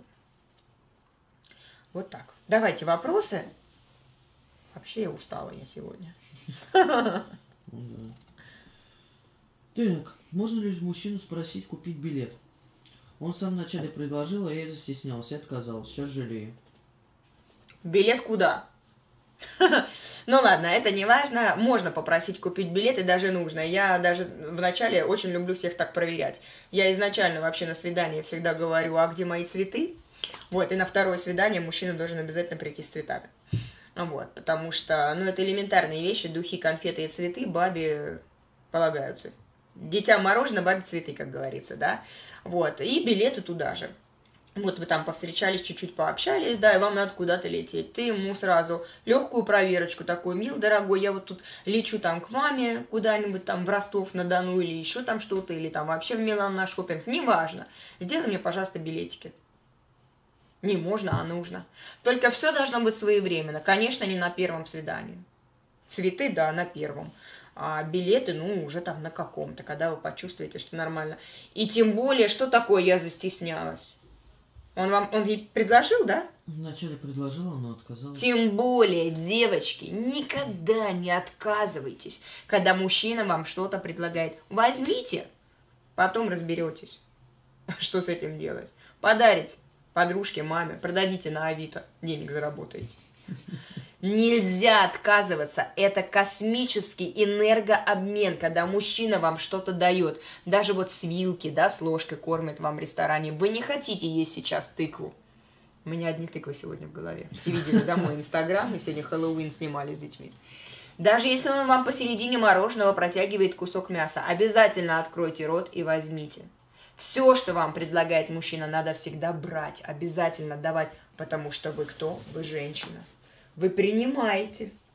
Вот так. Давайте вопросы. Вообще я устала я сегодня. Так, можно ли мужчину спросить купить билет? Он сам вначале предложил, а я застеснялся и отказался. Сейчас жалею. Билет куда? Ну ладно, это не важно. Можно попросить купить билет, и даже нужно. Я даже вначале очень люблю всех так проверять. Я изначально вообще на свидании всегда говорю: а где мои цветы? Вот, и на второе свидание мужчина должен обязательно прийти с цветами. Вот, потому что, ну, это элементарные вещи, духи, конфеты и цветы бабе полагаются. Детям мороженое, бабе цветы, как говорится, да. Вот, и билеты туда же. Вот вы там повстречались, чуть-чуть пообщались, да, и вам надо куда-то лететь. Ты ему сразу легкую проверочку такую: мил, дорогой, я вот тут лечу там к маме куда-нибудь там в Ростов-на-Дону или еще там что-то, или там вообще в Милан на шопинг, неважно. Сделай мне, пожалуйста, билетики. Не можно, а нужно. Только все должно быть своевременно. Конечно, не на первом свидании. Цветы, да, на первом. А билеты, ну, уже там на каком-то, когда вы почувствуете, что нормально. И тем более, что такое я застеснялась? Он вам, он ей предложил, да? Вначале предложила, но отказалась. Тем более, девочки, никогда не отказывайтесь, когда мужчина вам что-то предлагает. Возьмите, потом разберетесь, что с этим делать. Подарите подружке, маме, продадите на Авито, денег заработаете. Нельзя отказываться. Это космический энергообмен, когда мужчина вам что-то дает. Даже вот с вилки, да, с ложкой кормит вам в ресторане. Вы не хотите есть сейчас тыкву. У меня одни тыквы сегодня в голове. Все видели, да, мой инстаграм. Мы сегодня Хэллоуин снимали с детьми. Даже если он вам посередине мороженого протягивает кусок мяса, обязательно откройте рот и возьмите. Все, что вам предлагает мужчина, надо всегда брать, обязательно давать, потому что вы кто? Вы женщина. Вы принимаете.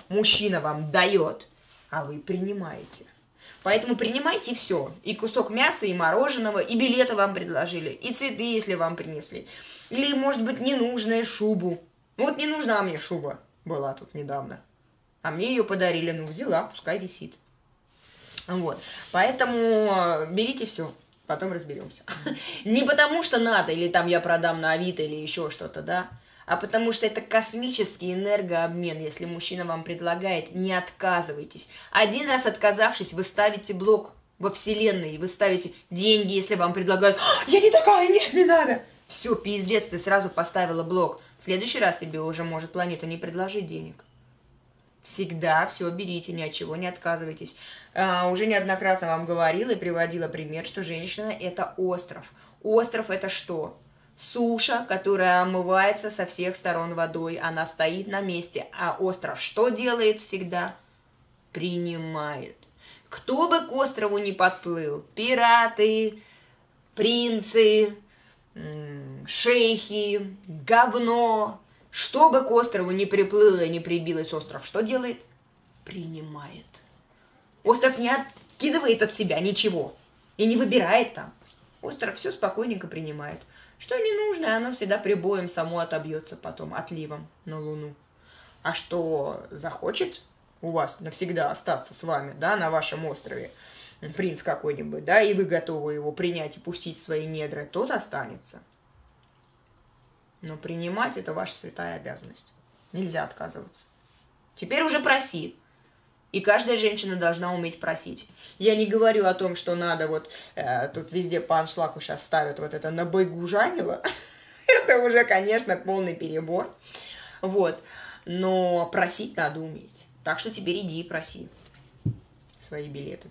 Мужчина вам дает, а вы принимаете. Поэтому принимайте все. И кусок мяса, и мороженого, и билеты вам предложили, и цветы, если вам принесли. Или, может быть, ненужную шубу. Вот не нужна мне шуба была тут недавно. А мне ее подарили, ну, взяла, пускай висит. Вот. Поэтому берите все, потом разберемся. Не потому что надо, или там я продам на Авито, или еще что-то, да. А потому что это космический энергообмен. Если мужчина вам предлагает, не отказывайтесь. Один раз отказавшись, вы ставите блок во Вселенной. Вы ставите деньги, если вам предлагают. Я не такая, нет, не надо. Все, пиздец, ты сразу поставила блок. В следующий раз тебе уже может планета не предложить денег. Всегда все берите, ни от чего не отказывайтесь. А, уже неоднократно вам говорила и приводила пример, что женщина – это остров. Остров – это что? Суша, которая омывается со всех сторон водой, она стоит на месте, а остров что делает всегда? Принимает. Кто бы к острову не подплыл, пираты, принцы, шейхи, говно, что бы к острову не приплыло и не прибилось, остров что делает? Принимает. Остров не откидывает от себя ничего и не выбирает там. Остров все спокойненько принимает. Что ненужное, оно всегда прибоем само отобьется потом, отливом на Луну. А что захочет у вас навсегда остаться с вами, да, на вашем острове, принц какой-нибудь, да, и вы готовы его принять и пустить в свои недра, тот останется. Но принимать – это ваша святая обязанность. Нельзя отказываться. Теперь уже проси. И каждая женщина должна уметь просить. Я не говорю о том, что надо вот, э, тут везде по аншлагу сейчас ставят вот это набойгужанило. Это уже, конечно, полный перебор. Вот. Но просить надо уметь. Так что теперь иди и проси свои билеты.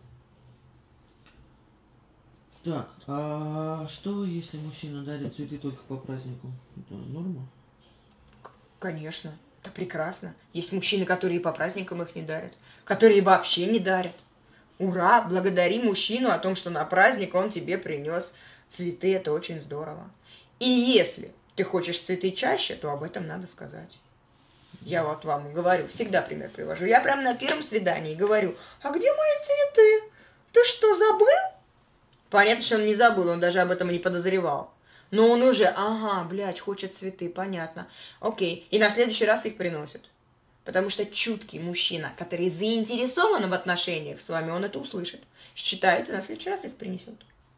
Так, а что, если мужчина дарит цветы только по празднику? Это норма? Конечно. Это прекрасно. Есть мужчины, которые по праздникам их не дарят. Которые вообще не дарят. Ура! Благодари мужчину о том, что на праздник он тебе принес цветы. Это очень здорово. И если ты хочешь цветы чаще, то об этом надо сказать. Я вот вам говорю, всегда пример привожу. Я прям на первом свидании говорю, а где мои цветы? Ты что, забыл? Понятно, что он не забыл, он даже об этом и не подозревал. Но он уже, ага, блядь, хочет цветы, понятно. Окей, и на следующий раз их приносит. Потому что чуткий мужчина, который заинтересован в отношениях с вами, он это услышит, считает и на следующий раз их принесет.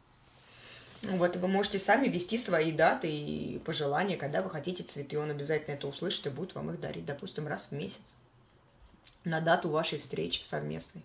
Вот, и вы можете сами ввести свои даты и пожелания, когда вы хотите цветы. Он обязательно это услышит и будет вам их дарить, допустим, раз в месяц. На дату вашей встречи совместной.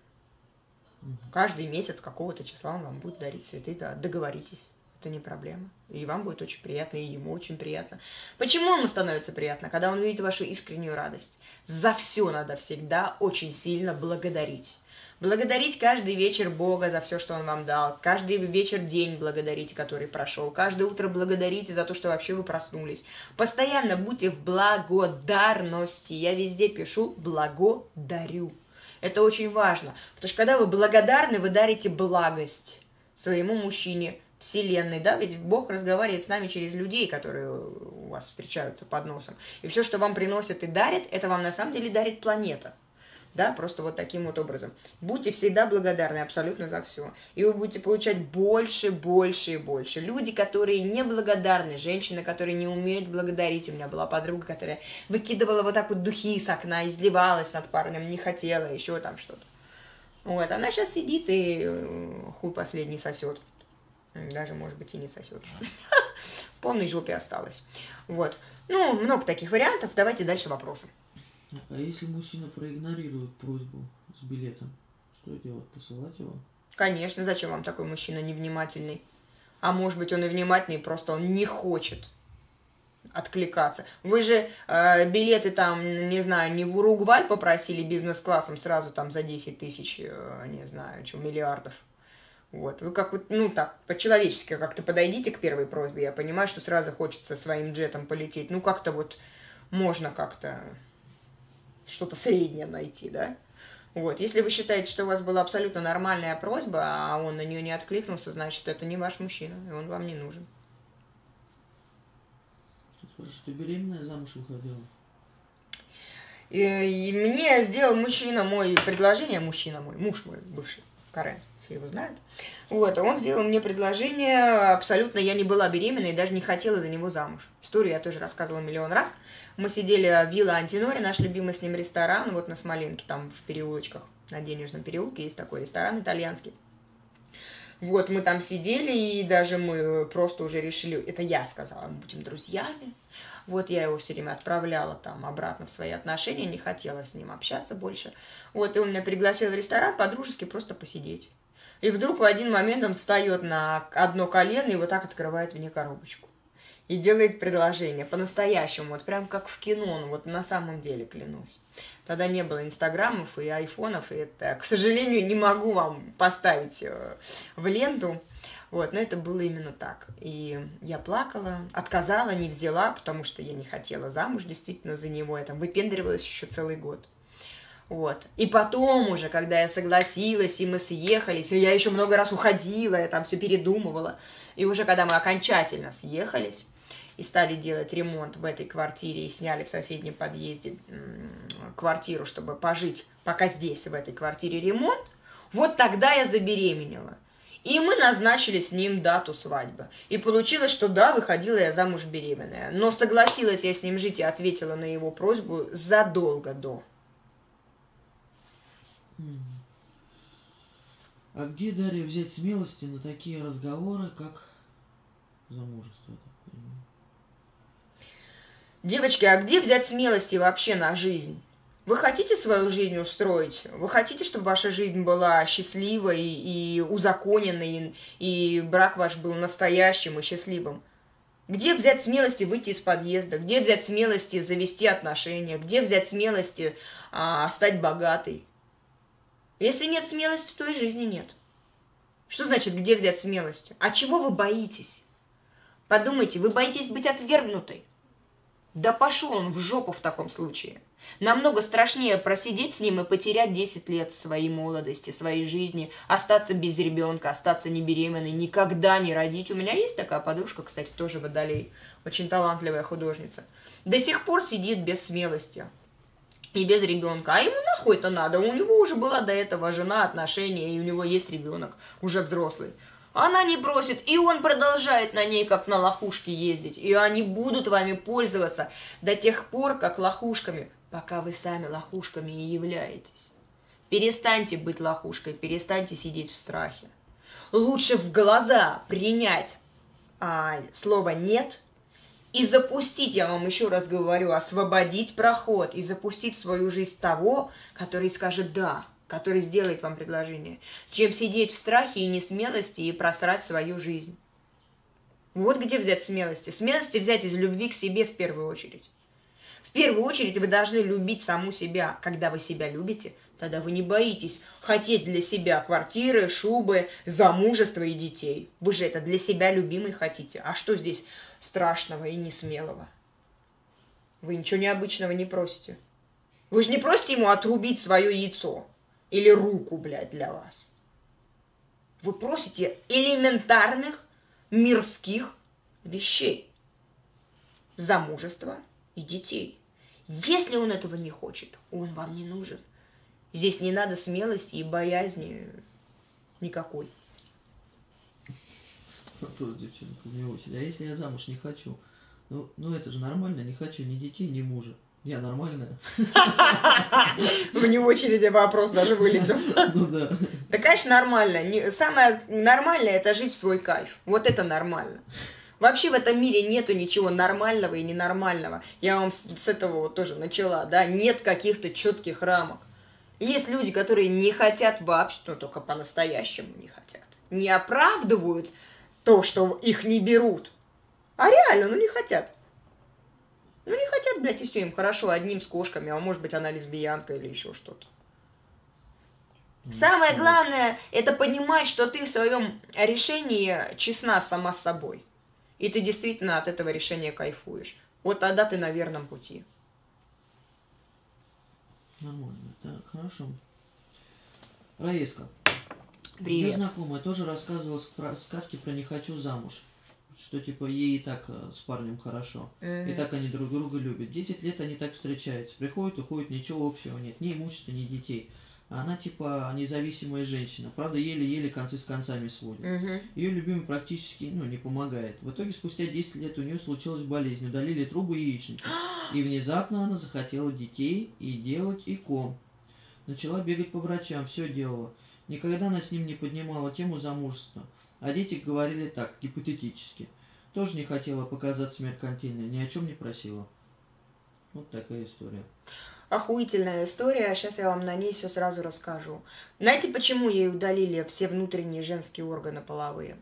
Каждый месяц какого-то числа он вам будет дарить цветы, да, договоритесь. Это не проблема. И вам будет очень приятно, и ему очень приятно. Почему ему становится приятно? Когда он видит вашу искреннюю радость. За все надо всегда очень сильно благодарить. Благодарить каждый вечер Бога за все, что Он вам дал. Каждый вечер день благодарите, который прошел. Каждое утро благодарите за то, что вообще вы проснулись. Постоянно будьте в благодарности. Я везде пишу «благодарю». Это очень важно. Потому что когда вы благодарны, вы дарите благость своему мужчине, Вселенной, да, ведь Бог разговаривает с нами через людей, которые у вас встречаются под носом. И все, что вам приносят и дарят, это вам на самом деле дарит планета. Да, просто вот таким вот образом. Будьте всегда благодарны абсолютно за все. И вы будете получать больше, больше и больше. Люди, которые не благодарны, женщины, которые не умеют благодарить. У меня была подруга, которая выкидывала вот так вот духи с окна, издевалась над парнем, не хотела, еще там что-то. Вот, она сейчас сидит и хуй последний сосет. Даже, может быть, и не сосет. В полной жопе осталось. Вот. Ну, много таких вариантов. Давайте дальше вопросы. А если мужчина проигнорирует просьбу с билетом, что делать? Посылать его? Конечно, зачем вам такой мужчина невнимательный? А может быть, он и внимательный, просто он не хочет откликаться. Вы же э, билеты там, не знаю, не в Уругвай попросили бизнес-классом сразу там за десять тысяч, э, не знаю, что, миллиардов. Вот, вы как вот, ну так, по-человечески как-то подойдите к первой просьбе. Я понимаю, что сразу хочется своим джетом полететь. Ну, как-то вот можно как-то что-то среднее найти, да? Вот, если вы считаете, что у вас была абсолютно нормальная просьба, а он на нее не откликнулся, значит, это не ваш мужчина, и он вам не нужен. Спрашиваю, ты беременная замуж выходила? И, и мне сделал мужчина мой предложение, мужчина мой, муж мой бывший, Карен, все его знают. Вот, он сделал мне предложение, абсолютно я не была беременна и даже не хотела за него замуж. Историю я тоже рассказывала миллион раз. Мы сидели в Вилла Антиноре, наш любимый с ним ресторан, вот на Смоленке, там в переулочках, на Денежном переулке есть такой ресторан итальянский. Вот, мы там сидели, и даже мы просто уже решили, это я сказала, мы будем друзьями. Вот я его все время отправляла там обратно в свои отношения, не хотела с ним общаться больше. Вот, и он меня пригласил в ресторан по-дружески просто посидеть. И вдруг в один момент он встает на одно колено и вот так открывает мне коробочку. И делает предложение по-настоящему, вот прям как в кино, ну вот на самом деле, клянусь. Тогда не было инстаграмов и айфонов, и это, к сожалению, не могу вам поставить в ленту. Вот, но это было именно так. И я плакала, отказала, не взяла, потому что я не хотела замуж действительно за него. Я там выпендривалась еще целый год. Вот. И потом уже, когда я согласилась, и мы съехались, и я еще много раз уходила, я там все передумывала. И уже когда мы окончательно съехались и стали делать ремонт в этой квартире, и сняли в соседнем подъезде квартиру, чтобы пожить пока здесь, в этой квартире, ремонт, вот тогда я забеременела. И мы назначили с ним дату свадьбы. И получилось, что да, выходила я замуж беременная. Но согласилась я с ним жить и ответила на его просьбу задолго до. А где, Дарья, взять смелости на такие разговоры, как замужество? Девочки, а где взять смелости вообще на жизнь? Вы хотите свою жизнь устроить? Вы хотите, чтобы ваша жизнь была счастливой и узаконенной, и брак ваш был настоящим и счастливым? Где взять смелости выйти из подъезда? Где взять смелости завести отношения? Где взять смелости а, стать богатой? Если нет смелости, то и жизни нет. Что значит, где взять смелости? А чего вы боитесь? Подумайте, вы боитесь быть отвергнутой? Да пошел он в жопу в таком случае. Намного страшнее просидеть с ним и потерять десять лет своей молодости, своей жизни, остаться без ребенка, остаться не беременной, никогда не родить. У меня есть такая подружка, кстати, тоже водолей, очень талантливая художница. До сих пор сидит без смелости и без ребенка. А ему нахуй это надо? У него уже была до этого жена, отношения, и у него есть ребенок, уже взрослый. Она не бросит, и он продолжает на ней, как на лохушке, ездить. И они будут вами пользоваться до тех пор, как лохушками, пока вы сами лохушками и являетесь. Перестаньте быть лохушкой, перестаньте сидеть в страхе. Лучше в глаза принять а, слово «нет» и запустить, я вам еще раз говорю, освободить проход и запустить в свою жизнь того, который скажет «да», который сделает вам предложение, чем сидеть в страхе и несмелости и просрать свою жизнь. Вот где взять смелости. Смелости взять из любви к себе в первую очередь. В первую очередь вы должны любить саму себя. Когда вы себя любите, тогда вы не боитесь хотеть для себя квартиры, шубы, замужество и детей. Вы же это для себя любимый хотите. А что здесь страшного и несмелого? Вы ничего необычного не просите. Вы же не просите ему отрубить свое яйцо. Или руку, блядь, для вас. Вы просите элементарных мирских вещей. Замужества и детей. Если он этого не хочет, он вам не нужен. Здесь не надо смелости и боязни никакой. Вопрос, девчонка, не очень. А если я замуж не хочу? Ну, ну это же нормально, не хочу ни детей, ни мужа. Я нормальная. Вне очереди вопрос даже вылетел. Ну да. Да, конечно, нормально. Самое нормальное – это жить в свой кайф. Вот это нормально. Вообще в этом мире нету ничего нормального и ненормального. Я вам с этого вот тоже начала, да. Нет каких-то четких рамок. Есть люди, которые не хотят вообще, ну только по-настоящему не хотят. Не оправдывают то, что их не берут. А реально, ну не хотят. Ну, не хотят, блядь, и все, им хорошо, одним с кошками, а может быть, она лесбиянка или еще что-то. Самое главное, это понимать, что ты в своем решении честна сама с собой. И ты действительно от этого решения кайфуешь. Вот тогда ты на верном пути. Нормально, так, хорошо. Раиска. Привет. Ее знакомая тоже рассказывала сказки про «не хочу замуж». что типа ей и так э, с парнем хорошо. Мгм. И так они друг друга любят. Десять лет они так встречаются. Приходят, уходят, ничего общего нет. Ни имущества, ни детей. А она типа независимая женщина. Правда, еле-еле концы с концами сводит. Мгм. Ее любимый практически ну, не помогает. В итоге спустя десять лет у нее случилась болезнь. Удалили трубы и яичники. И внезапно она захотела детей и делать ИКО. Начала бегать по врачам, все делала. Никогда она с ним не поднимала тему замужества. А дети говорили так, гипотетически. Тоже не хотела показаться меркантильной, ни о чем не просила. Вот такая история. Охуительная история, сейчас я вам на ней все сразу расскажу. Знаете, почему ей удалили все внутренние женские органы половые?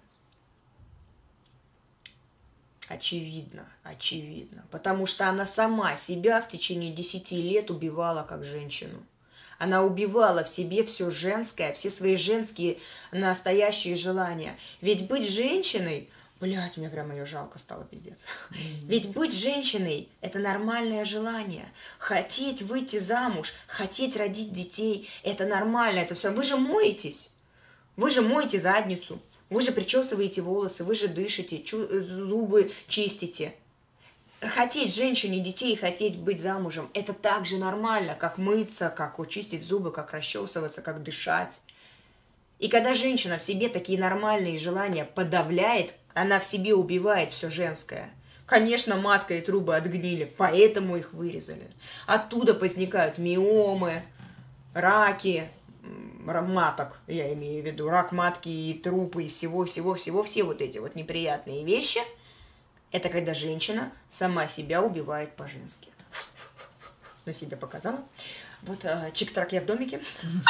Очевидно, очевидно. Потому что она сама себя в течение десяти лет убивала как женщину. Она убивала в себе все женское, все свои женские настоящие желания. Ведь быть женщиной... Блядь, мне прямо ее жалко стало, пиздец. Ведь быть женщиной – это нормальное желание. Хотеть выйти замуж, хотеть родить детей – это нормально. Это все. Вы же моетесь. Вы же моете задницу. Вы же причесываете волосы, вы же дышите, чу- зубы чистите. Хотеть женщине детей, хотеть быть замужем – это так же нормально, как мыться, как чистить зубы, как расчесываться, как дышать. И когда женщина в себе такие нормальные желания подавляет, она в себе убивает все женское. Конечно, матка и трубы отгнили, поэтому их вырезали. Оттуда возникают миомы, раки, м, маток, я имею в виду, рак матки и трупы, и всего-всего-всего, все вот эти вот неприятные вещи. Это когда женщина сама себя убивает по-женски. На себя показала. Вот а, чик-трак, я в домике.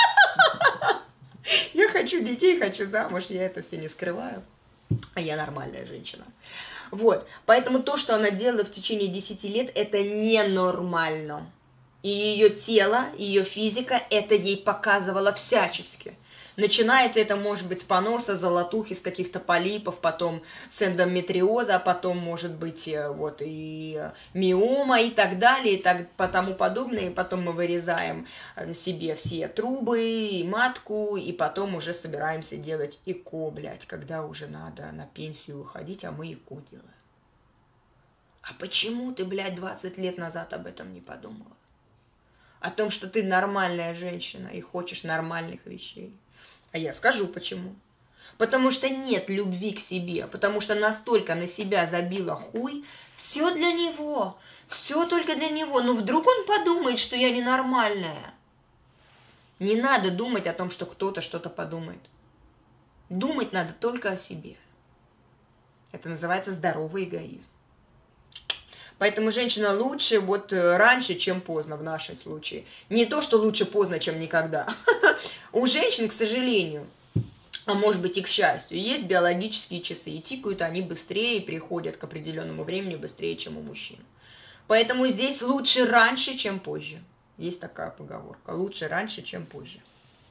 Я хочу детей, хочу замуж, я это все не скрываю. А я нормальная женщина. Вот. Поэтому то, что она делала в течение десяти лет, это ненормально. И ее тело, ее физика это ей показывала всячески. Начинается это, может быть, с поноса, золотухи, с каких-то полипов, потом с эндометриоза, а потом, может быть, вот и миома и так далее, и так по тому подобное. И потом мы вырезаем себе все трубы, и матку, и потом уже собираемся делать ЭКО, блядь, когда уже надо на пенсию выходить, а мы ЭКО делаем. А почему ты, блядь, двадцать лет назад об этом не подумала? О том, что ты нормальная женщина и хочешь нормальных вещей. А я скажу почему. Потому что нет любви к себе, потому что настолько на себя забила хуй, все для него, все только для него. Ну вдруг он подумает, что я ненормальная. Не надо думать о том, что кто-то что-то подумает. Думать надо только о себе. Это называется здоровый эгоизм. Поэтому женщина лучше вот раньше, чем поздно в нашем случае. Не то, что лучше поздно, чем никогда. У женщин, к сожалению, а может быть и к счастью, есть биологические часы, и тикают они быстрее, и приходят к определенному времени быстрее, чем у мужчин. Поэтому здесь лучше раньше, чем позже. Есть такая поговорка. Лучше раньше, чем позже.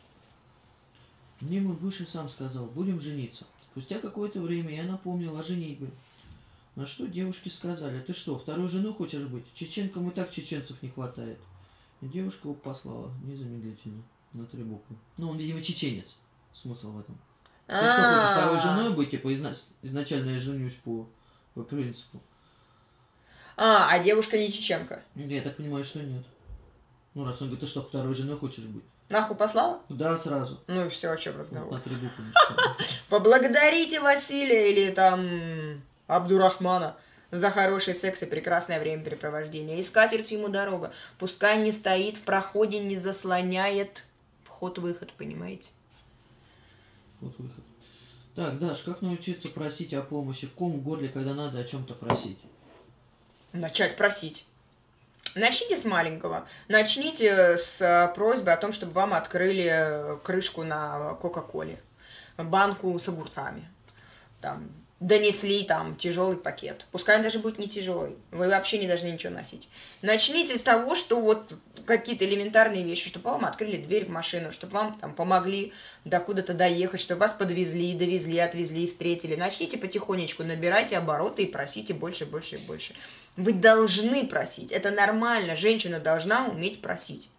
Мне мой бывший сам сказал, будем жениться. Спустя какое-то время я напомнил о женитьбе. На что девушки сказали, ты что, второй женой хочешь быть? Чеченкам и так чеченцев не хватает. И девушка его послала незамедлительно на три буквы. Ну, он, видимо, чеченец. Смысл в этом. Ты что, хочешь второй женой быть? Типа изначально я женюсь по, по принципу. А, а девушка не чеченка? Я так понимаю, что нет. Ну, раз он говорит, ты что, второй женой хочешь быть? Нахуй послала? Да, сразу. Ну и все, о чем разговор. Вот на три буквы. Поблагодарите Василия или там Абдурахмана за хороший секс и прекрасное времяпрепровождение. И скатертью ему дорога. Пускай не стоит в проходе, не заслоняет вход-выход, понимаете? Вход-выход. Так, Даш, как научиться просить о помощи? Ком в горле, когда надо о чем-то просить? Начать просить. Начните с маленького. Начните с просьбы о том, чтобы вам открыли крышку на Кока-Коле, банку с огурцами. Там, донесли там тяжелый пакет. Пускай он даже будет не тяжелый. Вы вообще не должны ничего носить. Начните с того, что вот какие-то элементарные вещи, чтобы вам открыли дверь в машину, чтобы вам там помогли до куда-то доехать, чтобы вас подвезли, довезли, отвезли, встретили. Начните потихонечку, набирайте обороты и просите больше, больше и больше. Вы должны просить. Это нормально. Женщина должна уметь просить.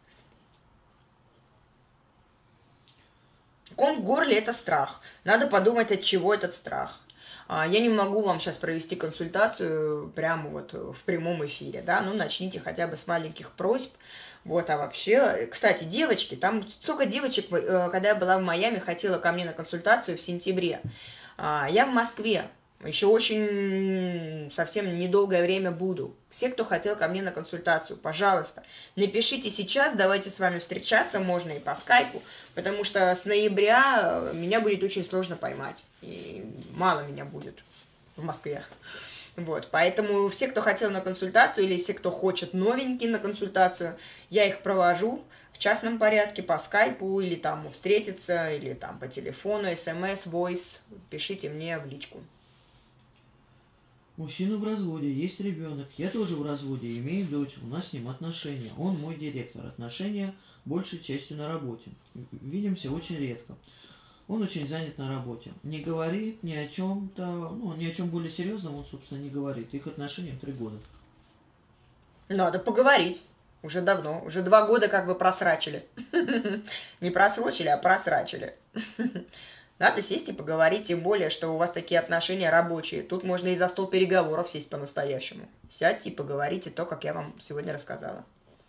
Ком в горле – это страх. Надо подумать, от чего этот страх. Я не могу вам сейчас провести консультацию прямо вот в прямом эфире, да, ну, начните хотя бы с маленьких просьб. Вот, а вообще, кстати, девочки, там столько девочек, когда я была в Майами, хотела ко мне на консультацию в сентябре. Я в Москве, еще очень совсем недолгое время буду. Все, кто хотел ко мне на консультацию, пожалуйста, напишите сейчас, давайте с вами встречаться, можно и по скайпу, потому что с ноября меня будет очень сложно поймать, и мало меня будет в Москве. Вот, поэтому все, кто хотел на консультацию, или все, кто хочет новенький на консультацию, я их провожу в частном порядке по скайпу, или там встретиться, или там по телефону, смс, войс, пишите мне в личку. Мужчина в разводе, есть ребенок, я тоже в разводе, имею дочь, у нас с ним отношения, он мой директор, отношения большей частью на работе, видимся очень редко. Он очень занят на работе. Не говорит ни о чем-то, ну, ни о чем более серьезном он, собственно, не говорит. Их отношениям три года. Надо поговорить. Уже давно. Уже два года как бы просрачили. Не просрочили, а просрачили. Надо сесть и поговорить, тем более, что у вас такие отношения рабочие. Тут можно и за стол переговоров сесть по-настоящему. Сядьте и поговорите то, как я вам сегодня рассказала.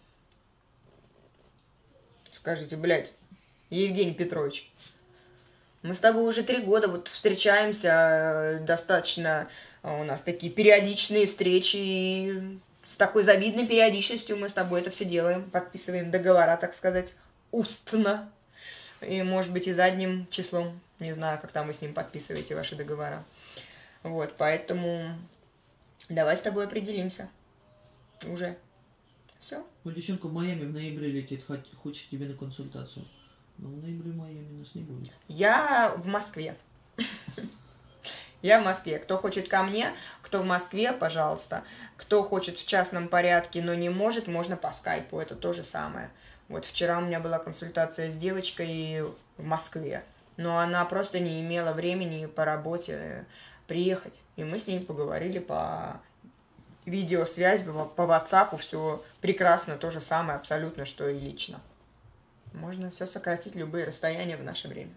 Скажите, блядь, Евгений Петрович, мы с тобой уже три года вот встречаемся, достаточно у нас такие периодичные встречи, и с такой завидной периодичностью мы с тобой это все делаем, подписываем договора, так сказать, устно, и, может быть, и задним числом, не знаю, как там вы с ним подписываете ваши договора. Вот, поэтому давай с тобой определимся уже. Все. Ну, девчонка в Майами в ноябре летит, хочет к тебе на консультацию. Но в ноябре в Майами нас не будет. Я в Москве. Я в Москве. Кто хочет ко мне, кто в Москве, пожалуйста. Кто хочет в частном порядке, но не может, можно по скайпу. Это то же самое. Вот вчера у меня была консультация с девочкой в Москве. Но она просто не имела времени по работе приехать. И мы с ней поговорили по видеосвязи, по, по WhatsApp. Все прекрасно, то же самое абсолютно, что и лично. Можно все сократить, любые расстояния в наше время.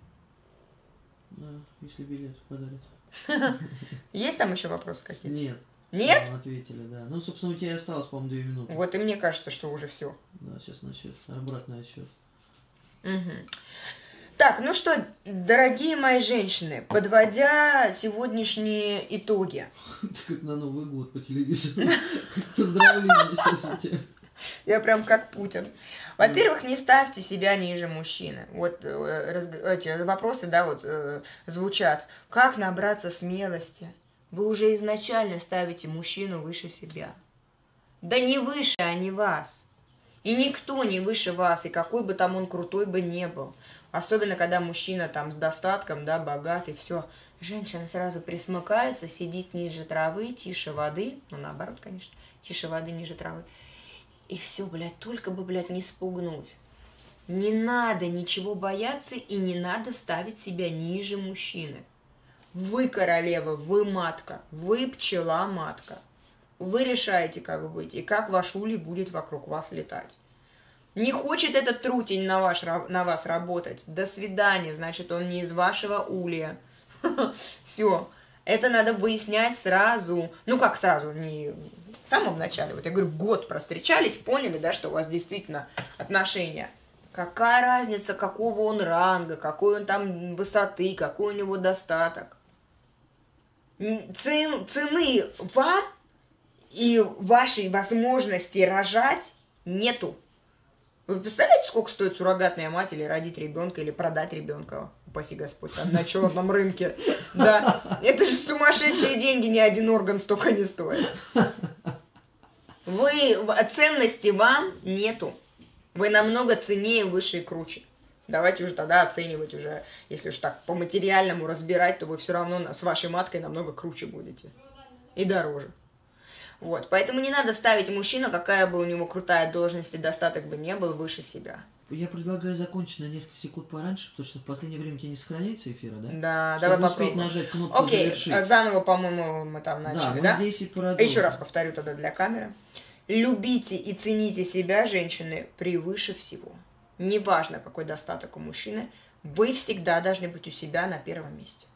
Да, если билет подарят. Есть там еще вопросы какие-то? Нет. Нет? Мы ответили, да. Ну, собственно, у тебя осталось, по-моему, две минуты. Вот и мне кажется, что уже все. Да, сейчас насчет обратный отсчет. Угу. Так, ну что, дорогие мои женщины, подводя сегодняшние итоги. Ты как на Новый год по телевизору. Поздравления сейчас у тебя. Я прям как Путин. Во-первых, не ставьте себя ниже мужчины. Вот раз, эти вопросы, да, вот э, звучат. Как набраться смелости? Вы уже изначально ставите мужчину выше себя. Да не выше, а не вас. И никто не выше вас, и какой бы там он крутой бы не был. Особенно, когда мужчина там с достатком, да, богатый, все. Женщина сразу присмыкается, сидит ниже травы, тише воды. Ну, наоборот, конечно, тише воды, ниже травы. И все, блядь, только бы, блядь, не спугнуть. Не надо ничего бояться и не надо ставить себя ниже мужчины. Вы королева, вы матка, вы пчела-матка. Вы решаете, как быть, и как ваш улей будет вокруг вас летать. Не хочет этот трутень на, ваш, на вас работать. До свидания, значит, он не из вашего улья. Все. Это надо выяснять сразу. Ну, как сразу, не в самом начале. Вот я говорю, год провстречались, поняли, да, что у вас действительно отношения. Какая разница, какого он ранга, какой он там высоты, какой у него достаток. Цен, цены вам и вашей возможности рожать нету. Вы представляете, сколько стоит суррогатная мать или родить ребенка, или продать ребенка, упаси Господь, там, на черном рынке? Да, это же сумасшедшие деньги, ни один орган столько не стоит. Вы, ценности вам нету. Вы намного ценнее, выше и круче. Давайте уже тогда оценивать уже, если уж так по материальному разбирать, то вы все равно с вашей маткой намного круче будете. И дороже. Вот, поэтому не надо ставить мужчину, какая бы у него крутая должность и достаток бы не был, выше себя. Я предлагаю закончить на несколько секунд пораньше, потому что в последнее время тебе не сохраняется эфира, да? Да, чтобы давай успеть попробуем. нажать кнопку Окей, «Завершить». заново, по-моему, мы там начали, да? да? Вот здесь и продолжим. Еще раз повторю тогда для камеры. Любите и цените себя, женщины, превыше всего. Неважно, какой достаток у мужчины, вы всегда должны быть у себя на первом месте.